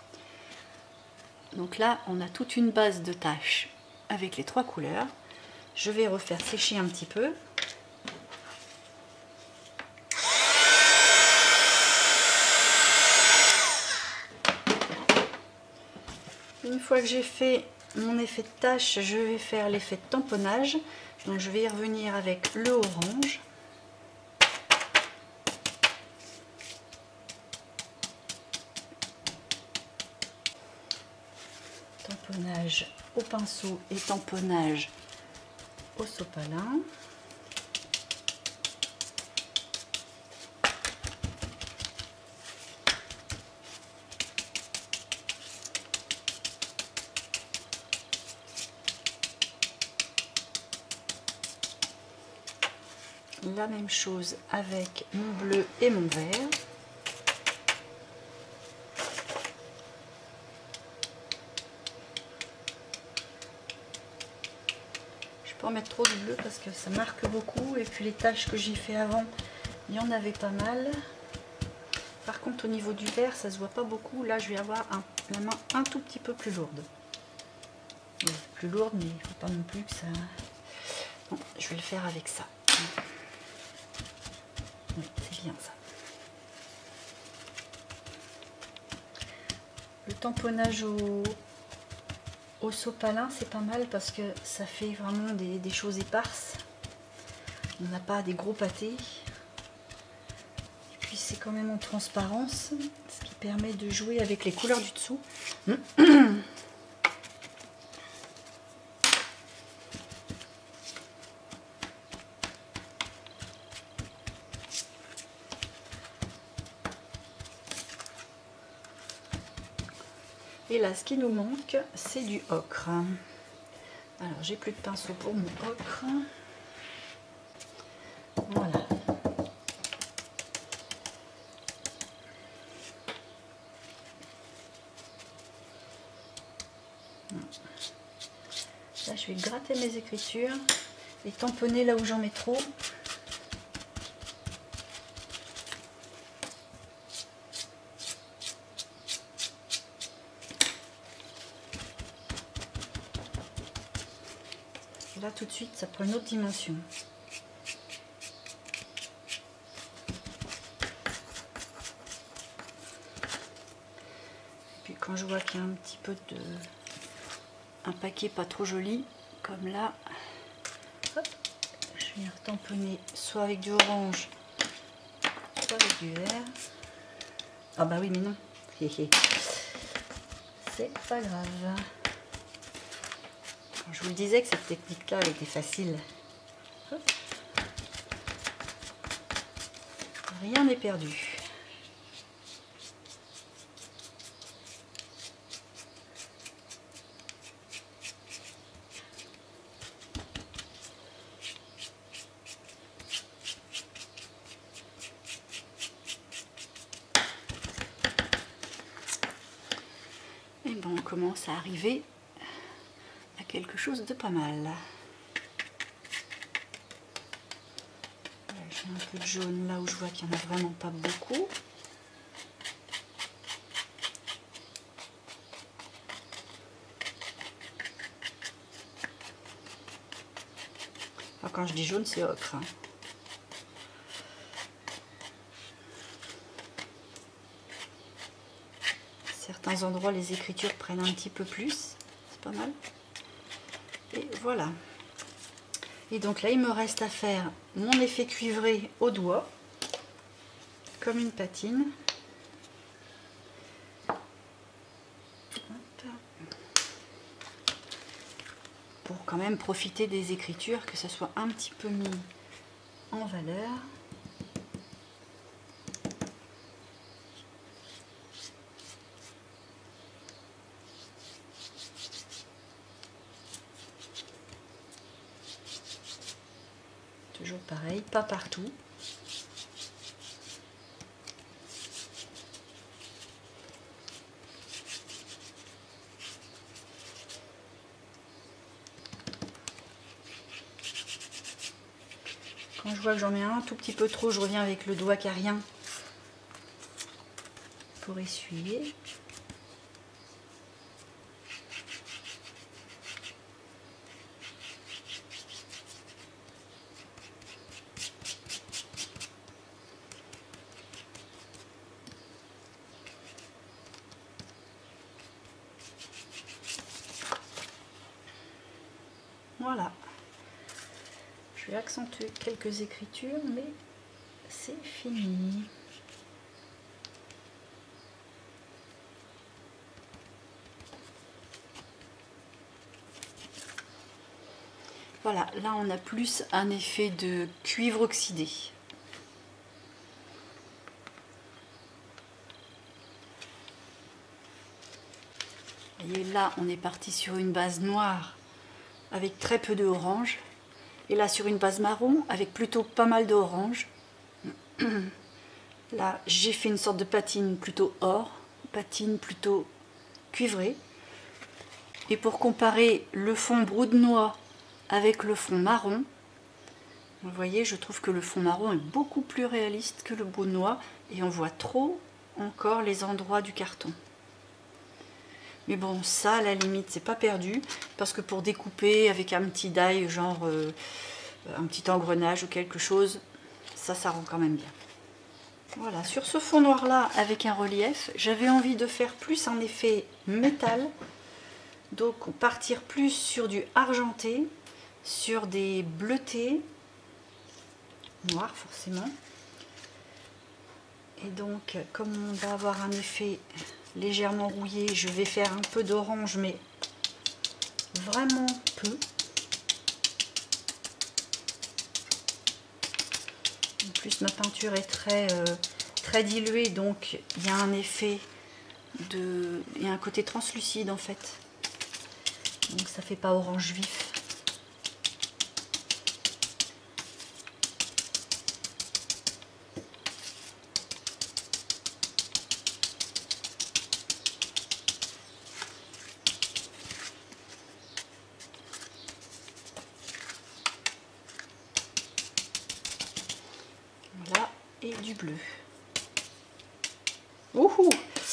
Donc là, on a toute une base de taches avec les trois couleurs. Je vais refaire sécher un petit peu. Une fois que j'ai fait mon effet de tache, je vais faire l'effet de tamponnage. Donc je vais y revenir avec le orange. Tamponnage au pinceau et tamponnage au sopalin. La même chose avec mon bleu et mon vert. Je peux en mettre trop de bleu parce que ça marque beaucoup et puis les taches que j'ai fait avant, il y en avait pas mal. Par contre au niveau du vert, ça se voit pas beaucoup. Là je vais avoir un, la main un tout petit peu plus lourde. Oui, plus lourde, mais il ne faut pas non plus que ça... Bon, je vais le faire avec ça. Oui, c'est bien ça. Le tamponnage au, au sopalin, c'est pas mal parce que ça fait vraiment des, des choses éparses. On n'a pas des gros pâtés. Et puis c'est quand même en transparence, ce qui permet de jouer avec les couleurs du dessous. Et là, ce qui nous manque, c'est du ocre. Alors, j'ai plus de pinceau pour mon ocre. Voilà. Là, je vais gratter mes écritures et tamponner là où j'en mets trop. Là tout de suite ça prend une autre dimension. Et puis quand je vois qu'il y a un petit peu de un paquet pas trop joli comme là, hop, je viens tamponner soit avec du orange soit avec du vert. Ah bah oui mais non, c'est pas grave. Je vous le disais que cette technique-là était facile. Hop. Rien n'est perdu. Et bon, on commence à arriver quelque chose de pas mal. J'ai un peu de jaune là où je vois qu'il n'y en a vraiment pas beaucoup. Alors, quand je dis jaune, c'est ocre. Hein. certains endroits les écritures prennent un petit peu plus. C'est pas mal. Et voilà. Et donc là, il me reste à faire mon effet cuivré au doigt, comme une patine. Pour quand même profiter des écritures, que ça soit un petit peu mis en valeur. Toujours pareil, pas partout. Quand je vois que j'en mets un tout petit peu trop, je reviens avec le doigt carien pour essuyer. Voilà. Je vais accentuer quelques écritures, mais c'est fini. Voilà, là on a plus un effet de cuivre oxydé. Et là on est parti sur une base noire avec très peu de orange. Et là sur une base marron avec plutôt pas mal d'orange. Là j'ai fait une sorte de patine plutôt or, patine plutôt cuivrée. Et pour comparer le fond brou de noix avec le fond marron, vous voyez, je trouve que le fond marron est beaucoup plus réaliste que le brou de noix et on voit trop encore les endroits du carton. Mais bon, ça à la limite c'est pas perdu, parce que pour découper avec un petit die, genre euh, un petit engrenage ou quelque chose, ça, ça rend quand même bien. Voilà, sur ce fond noir là avec un relief, j'avais envie de faire plus un effet métal, donc partir plus sur du argenté, sur des bleutés, noirs forcément. Et donc comme on va avoir un effet légèrement rouillé, je vais faire un peu d'orange, mais vraiment peu. En plus ma peinture est très, euh, très diluée, donc il y a un effet de... il y a un côté translucide en fait. Donc ça fait pas orange vif. Voilà, et du bleu. Ouhou.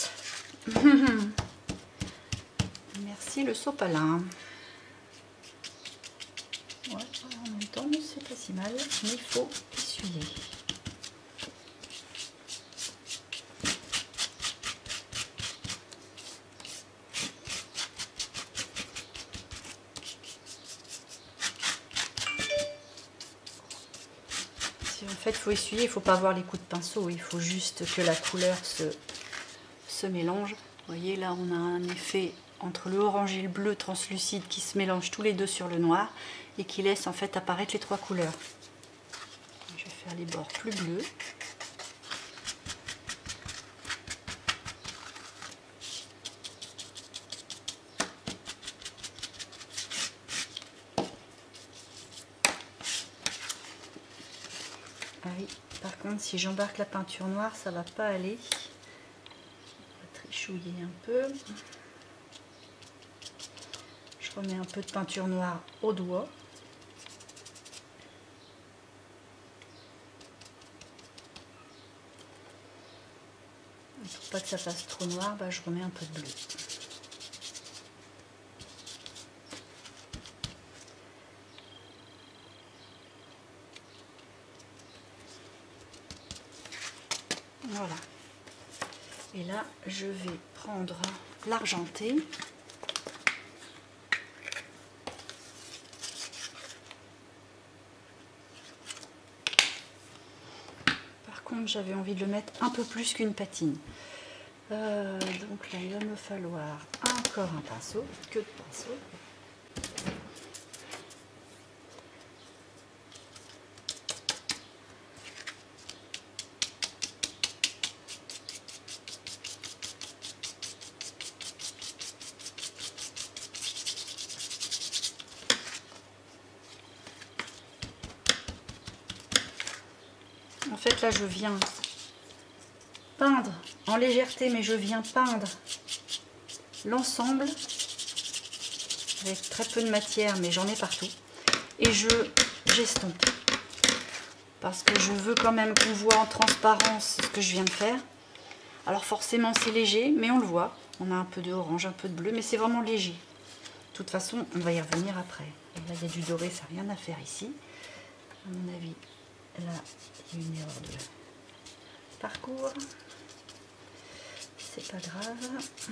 Merci le sopalin. Ouais, en même temps, c'est pas si mal, mais il faut essuyer. En fait, il faut essuyer, il ne faut pas avoir les coups de pinceau, il faut juste que la couleur se, se mélange. Vous voyez, là, on a un effet entre le orange et le bleu translucide qui se mélangent tous les deux sur le noir et qui laisse en fait apparaître les trois couleurs. Je vais faire les bords plus bleus. Ah oui, par contre, si j'embarque la peinture noire, ça va pas aller. On va trichouiller un peu. Je remets un peu de peinture noire au doigt. Pour pas que ça fasse trop noir, bah, je remets un peu de bleu. Voilà. Et là, je vais prendre l'argenté. Par contre, j'avais envie de le mettre un peu plus qu'une patine. Euh, donc là, il va me falloir encore un pinceau, que de pinceau. En fait, là, je viens peindre en légèreté, mais je viens peindre l'ensemble avec très peu de matière, mais j'en ai partout. Et je j'estompe parce que je veux quand même qu'on voit en transparence ce que je viens de faire. Alors forcément, c'est léger, mais on le voit. On a un peu de orange, un peu de bleu, mais c'est vraiment léger. De toute façon, on va y revenir après. Et là, il y a du doré, ça n'a rien à faire ici. À mon avis, là, il y a une erreur de parcours. C'est pas grave.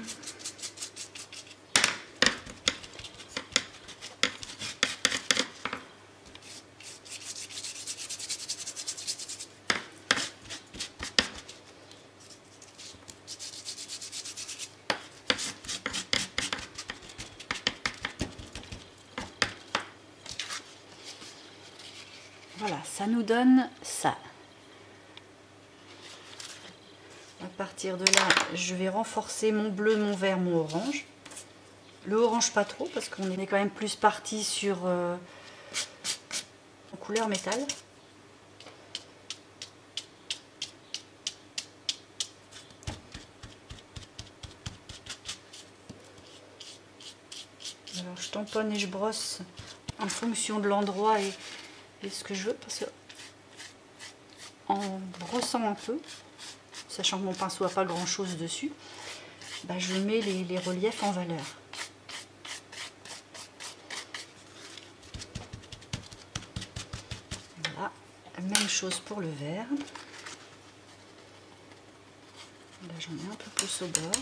Voilà, ça nous donne ça. À partir de là, je vais renforcer mon bleu, mon vert, mon orange. Le orange pas trop, parce qu'on est quand même plus parti sur euh, en couleur métal. Alors je tamponne et je brosse en fonction de l'endroit et, et ce que je veux, parce que en brossant un peu, sachant que mon pinceau n'a pas grand chose dessus, bah je mets les, les reliefs en valeur. Voilà, même chose pour le vert. Là j'en ai un peu plus au bord.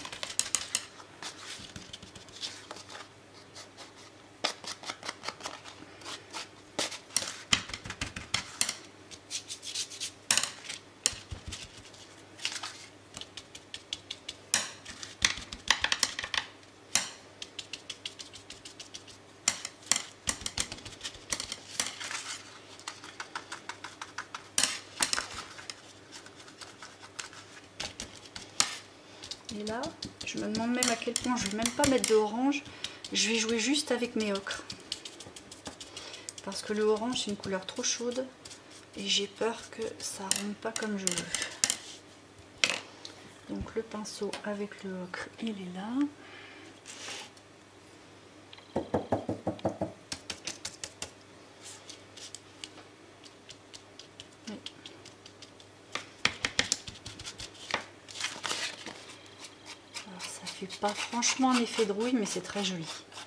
Et là, je me demande même à quel point je ne vais même pas mettre de orange. Je vais jouer juste avec mes ocres. Parce que le orange, c'est une couleur trop chaude. Et j'ai peur que ça ne rentre pas comme je veux. Donc le pinceau avec le ocre, il est là. Oui. Alors ça fait pas franchement un effet de rouille, mais c'est très joli.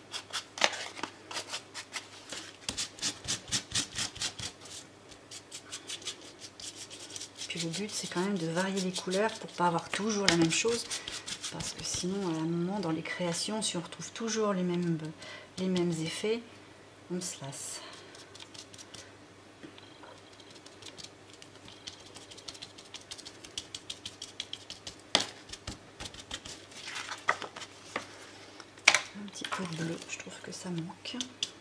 Puis le but, c'est quand même de varier les couleurs pour pas avoir toujours la même chose. Parce que sinon, à un moment, dans les créations, si on retrouve toujours les mêmes, les mêmes effets, on se lasse. Un petit peu de bleu, je trouve que ça manque.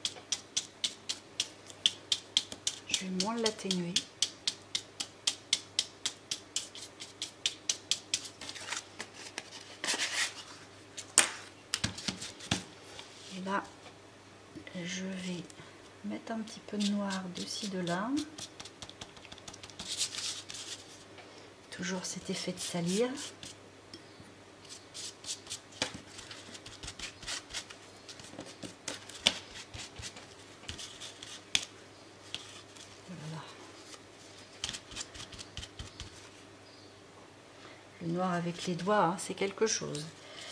Je vais moins l'atténuer. Et là, je vais mettre un petit peu de noir de ci, de là. Toujours cet effet de salir. Voilà. Le noir avec les doigts, hein, c'est quelque chose.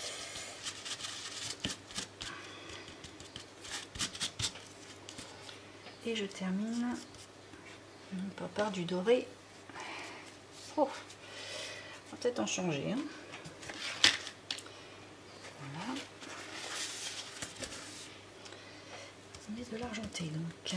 Et je termine non pas par du doré. Oh, on va peut-être en changer. Hein. Voilà. On met de l'argenté donc.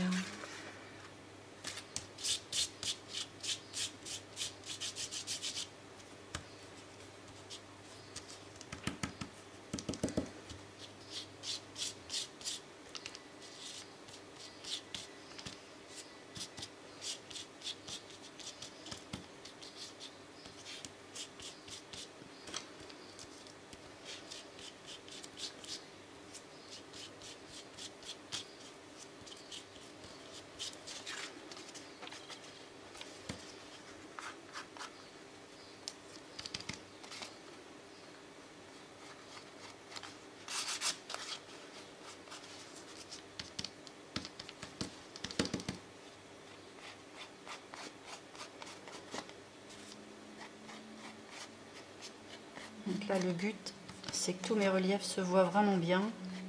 Donc là, le but, c'est que tous mes reliefs se voient vraiment bien.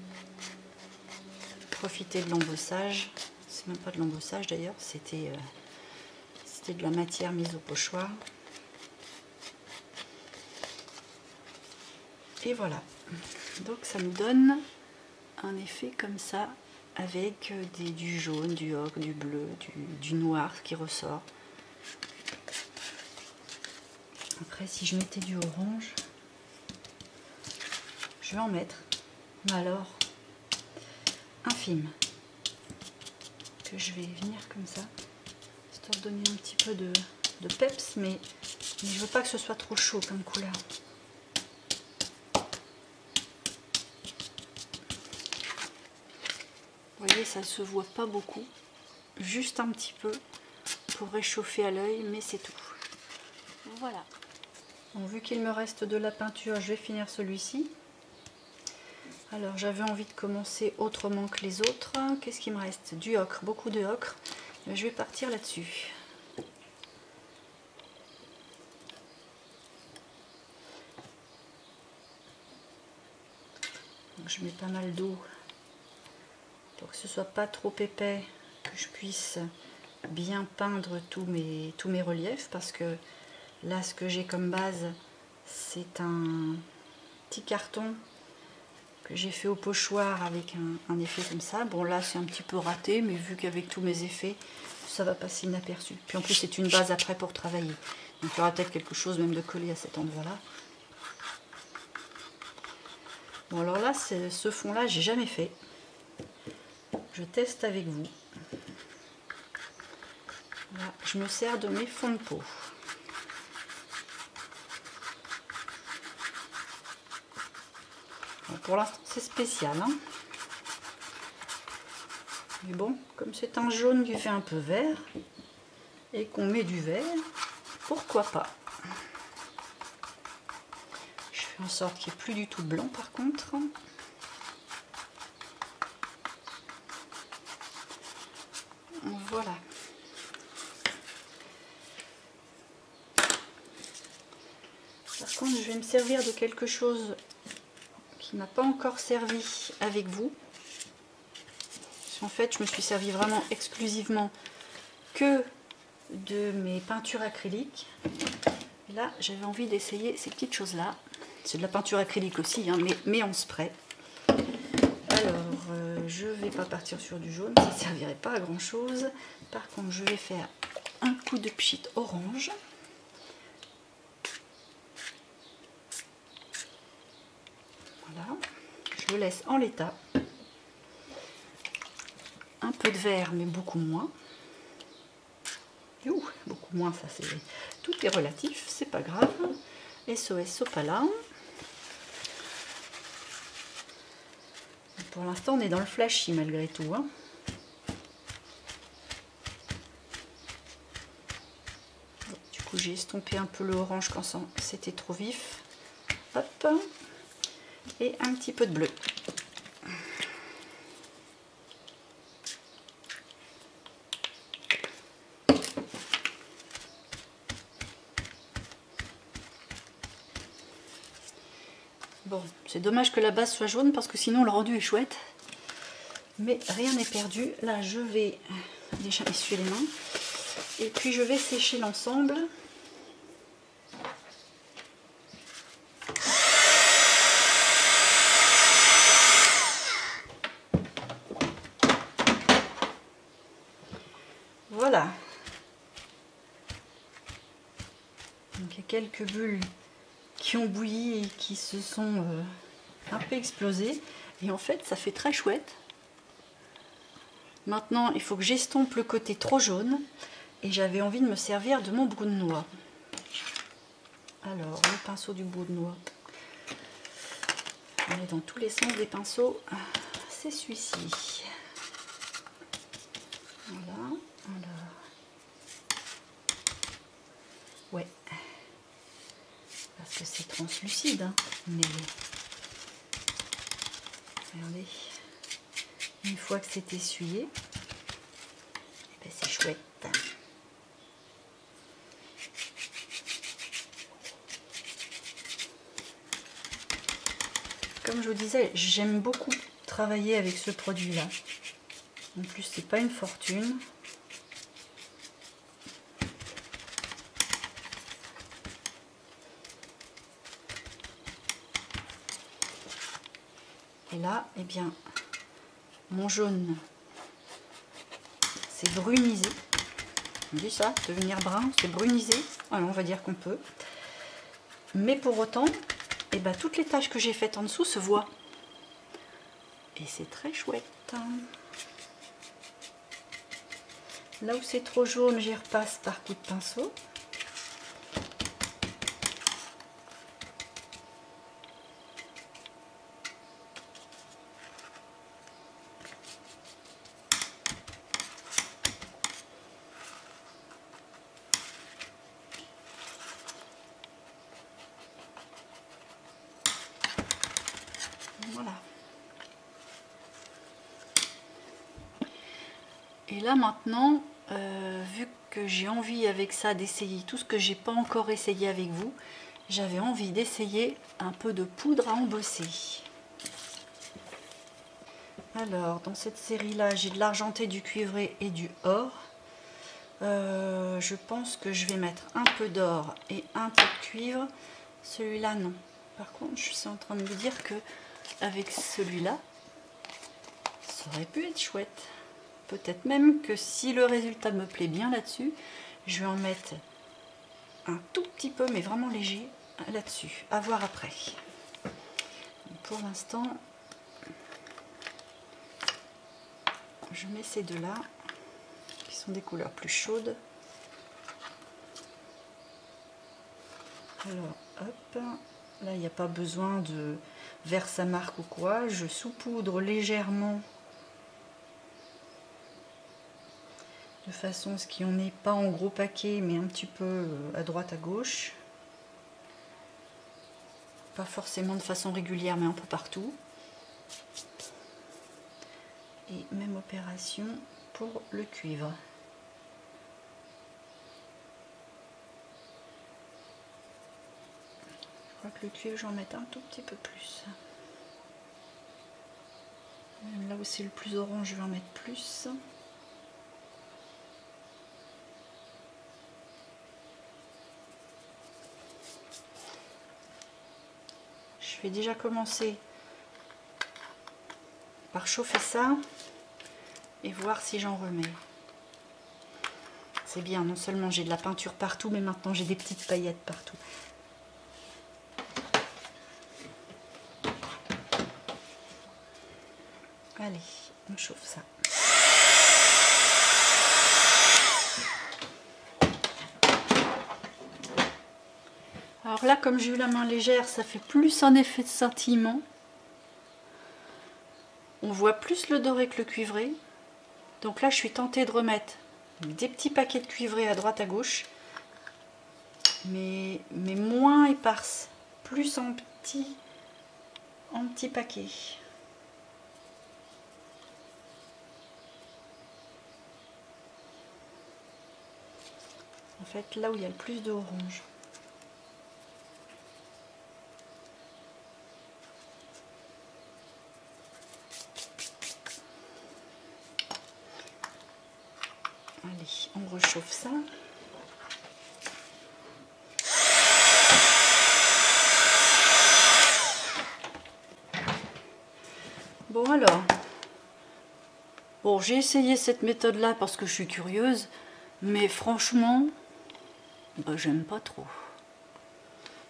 Profiter de l'embossage. C'est même pas de l'embossage d'ailleurs, c'était euh, c'était de la matière mise au pochoir. Et voilà. Donc ça nous donne un effet comme ça, avec des, du jaune, du ocre, du bleu, du, du noir qui ressort. Après, si je mettais du orange, je vais en mettre, mais alors infime, que je vais venir comme ça, histoire de donner un petit peu de, de peps, mais, mais je veux pas que ce soit trop chaud comme couleur. Vous voyez, ça se voit pas beaucoup, juste un petit peu pour réchauffer à l'œil, mais c'est tout. Voilà. Bon, vu qu'il me reste de la peinture, je vais finir celui-ci. Alors j'avais envie de commencer autrement que les autres. Qu'est-ce qu'il me reste? Du ocre, beaucoup de ocre. Je vais partir là-dessus. Je mets pas mal d'eau pour que ce soit pas trop épais, que je puisse bien peindre tous mes, tous mes reliefs, parce que là ce que j'ai comme base, c'est un petit carton que j'ai fait au pochoir avec un, un effet comme ça. Bon là c'est un petit peu raté, mais vu qu'avec tous mes effets ça va passer inaperçu. Puis en plus c'est une base après pour travailler, donc il y aura peut-être quelque chose même de collé à cet endroit là. Bon alors là, ce fond là j'ai jamais fait, je teste avec vous. Là, je me sers de mes fonds de peau. Bon, pour l'instant c'est spécial, hein. Mais bon, comme c'est un jaune qui fait un peu vert et qu'on met du vert, pourquoi pas. Je fais en sorte qu'il n'y ait plus du tout blanc par contre. Voilà. Par contre, je vais me servir de quelque chose qui m'a pas encore servi avec vous. En fait, je me suis servi vraiment exclusivement que de mes peintures acryliques. Et là, j'avais envie d'essayer ces petites choses-là. C'est de la peinture acrylique aussi, hein, mais, mais en spray. Alors, euh, je vais pas partir sur du jaune, ça ne servirait pas à grand-chose. Par contre, je vais faire un coup de pchit orange. Voilà. Je le laisse en l'état. Un peu de vert, mais beaucoup moins. Ouh, beaucoup moins, ça c'est... Tout est relatif, c'est pas grave. S O S Sopalin. Pour l'instant, on est dans le flashy malgré tout, hein. Du coup, j'ai estompé un peu le orange quand c'était trop vif. Hop. Et un petit peu de bleu. Bon, c'est dommage que la base soit jaune parce que sinon le rendu est chouette. Mais rien n'est perdu. Là, je vais déjà essuyer les mains. Et puis je vais sécher l'ensemble. quelques bulles qui ont bouilli et qui se sont euh, un peu explosées. Et en fait, ça fait très chouette. Maintenant, il faut que j'estompe le côté trop jaune. Et j'avais envie de me servir de mon brou de noix. Alors, le pinceau du brou de noix. On est dans tous les sens des pinceaux. C'est celui-ci. Voilà. Alors. Ouais. Parce que c'est translucide. Hein. Mais regardez. Une fois que c'est essuyé, ben c'est chouette. Comme je vous disais, j'aime beaucoup travailler avec ce produit-là. En plus, c'est pas une fortune. Et là, eh bien, mon jaune, c'est brunisé. On dit ça, devenir brun, c'est brunisé. Alors, on va dire qu'on peut. Mais pour autant, eh ben, toutes les taches que j'ai faites en dessous se voient. Et c'est très chouette. Là où c'est trop jaune, j'y repasse par coup de pinceau. Voilà. Et là maintenant, euh, vu que j'ai envie avec ça d'essayer tout ce que j'ai pas encore essayé avec vous, j'avais envie d'essayer un peu de poudre à embosser. Alors dans cette série là, j'ai de l'argenté, du cuivré et du or. Euh, je pense que je vais mettre un peu d'or et un peu de cuivre. Celui-là non. Par contre, je suis en train de me dire que avec celui-là, ça aurait pu être chouette. Peut-être même que si le résultat me plaît bien là-dessus, je vais en mettre un tout petit peu, mais vraiment léger, là-dessus. À voir après. Pour l'instant, je mets ces deux-là, qui sont des couleurs plus chaudes. Alors, hop, là, il n'y a pas besoin de verse à marque ou quoi. Je saupoudre légèrement de façon à ce qu'il n'y en ait pas en gros paquet, mais un petit peu à droite, à gauche. Pas forcément de façon régulière, mais un peu partout. Et même opération pour le cuivre. Je crois que le cuivre, j'en mette un tout petit peu plus. Même là où c'est le plus orange, je vais en mettre plus. Je vais déjà commencer par chauffer ça et voir si j'en remets. C'est bien, non seulement j'ai de la peinture partout, mais maintenant j'ai des petites paillettes partout. Allez, on chauffe ça. Alors là, comme j'ai eu la main légère, ça fait plus un effet de scintillement. On voit plus le doré que le cuivré. Donc là, je suis tentée de remettre des petits paquets de cuivré à droite à gauche, mais, mais moins éparses, plus en petits en petits paquets. En fait, là où il y a le plus de orange. Allez, on rechauffe ça. Bon alors, bon j'ai essayé cette méthode là parce que je suis curieuse, mais franchement, bah, j'aime pas trop.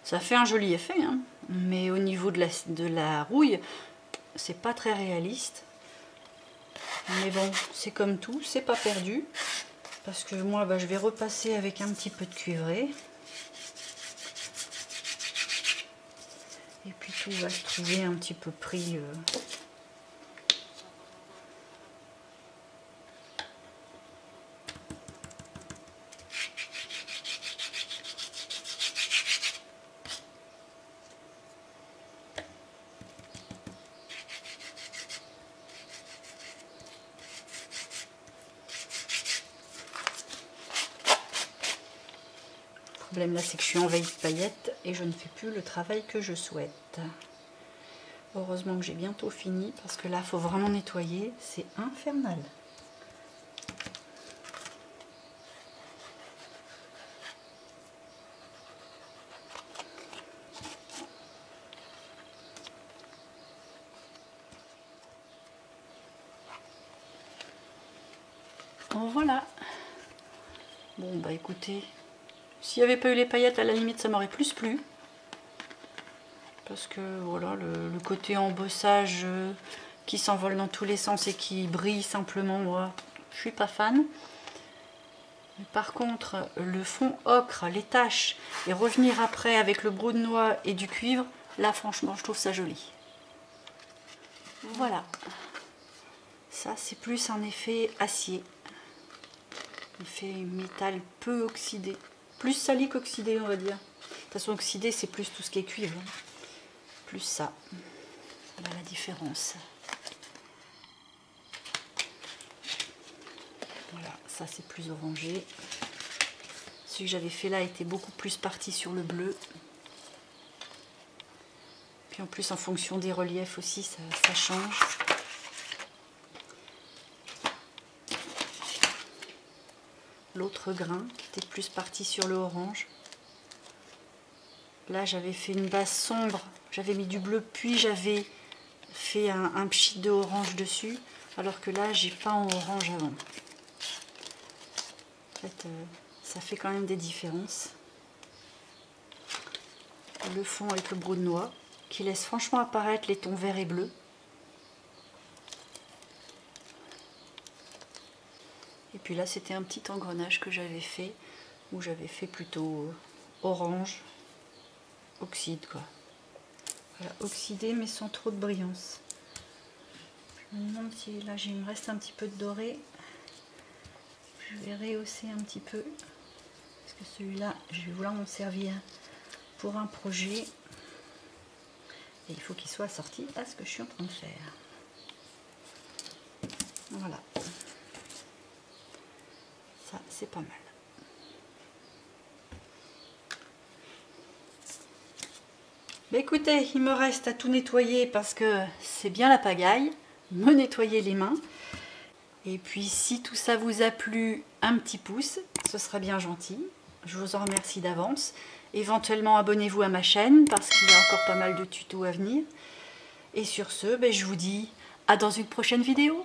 Ça fait un joli effet, hein, mais au niveau de la, de la rouille, c'est pas très réaliste. Mais bon, c'est comme tout, c'est pas perdu. Parce que moi, bah, je vais repasser avec un petit peu de cuivré. Et puis tout va se trouver un petit peu pris. Euh... Le problème là, c'est que je suis envahie de paillettes et je ne fais plus le travail que je souhaite. Heureusement que j'ai bientôt fini parce que là, il faut vraiment nettoyer. C'est infernal. Bon, voilà. Bon, bah écoutez... S'il n'y avait pas eu les paillettes, à la limite, ça m'aurait plus plu. Parce que voilà, le, le côté embossage euh, qui s'envole dans tous les sens et qui brille simplement, moi, je suis pas fan. Mais par contre, le fond ocre, les taches, et revenir après avec le brou de noix et du cuivre, là, franchement, je trouve ça joli. Voilà. Ça, c'est plus un effet acier. Effet métal peu oxydé. Plus sali qu'oxydé, on va dire. De toute façon, oxydé, c'est plus tout ce qui est cuivre. Plus ça. Voilà la différence. Voilà, ça c'est plus orangé. Celui que j'avais fait là était beaucoup plus parti sur le bleu. Puis en plus, en fonction des reliefs aussi, ça, ça change. L'autre grain qui était plus parti sur le orange. Là j'avais fait une base sombre, j'avais mis du bleu puis j'avais fait un, un pchit de orange dessus, alors que là j'ai peint en orange avant. En fait euh, ça fait quand même des différences. Le fond avec le brou de noix qui laisse franchement apparaître les tons verts et bleus. Et puis là, c'était un petit engrenage que j'avais fait, où j'avais fait plutôt orange, oxyde quoi. Voilà, oxydé mais sans trop de brillance. Je me demande si là, il me reste un petit peu de doré. Je vais rehausser un petit peu, parce que celui-là, je vais vouloir m'en servir pour un projet. Et il faut qu'il soit assorti à ce que je suis en train de faire. Voilà. Ça, c'est pas mal. Bah écoutez, il me reste à tout nettoyer parce que c'est bien la pagaille. Me nettoyer les mains. Et puis si tout ça vous a plu, un petit pouce, ce serait bien gentil. Je vous en remercie d'avance. Éventuellement, abonnez-vous à ma chaîne parce qu'il y a encore pas mal de tutos à venir. Et sur ce, bah, je vous dis à dans une prochaine vidéo.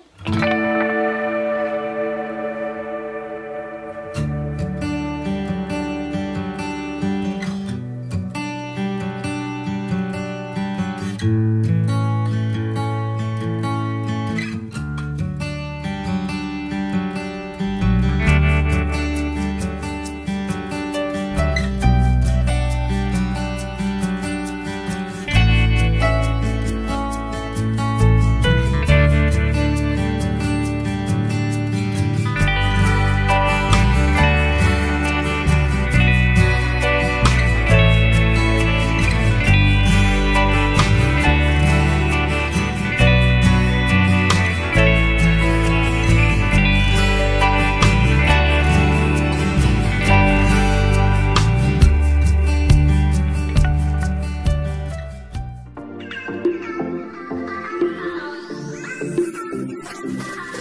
Thank you.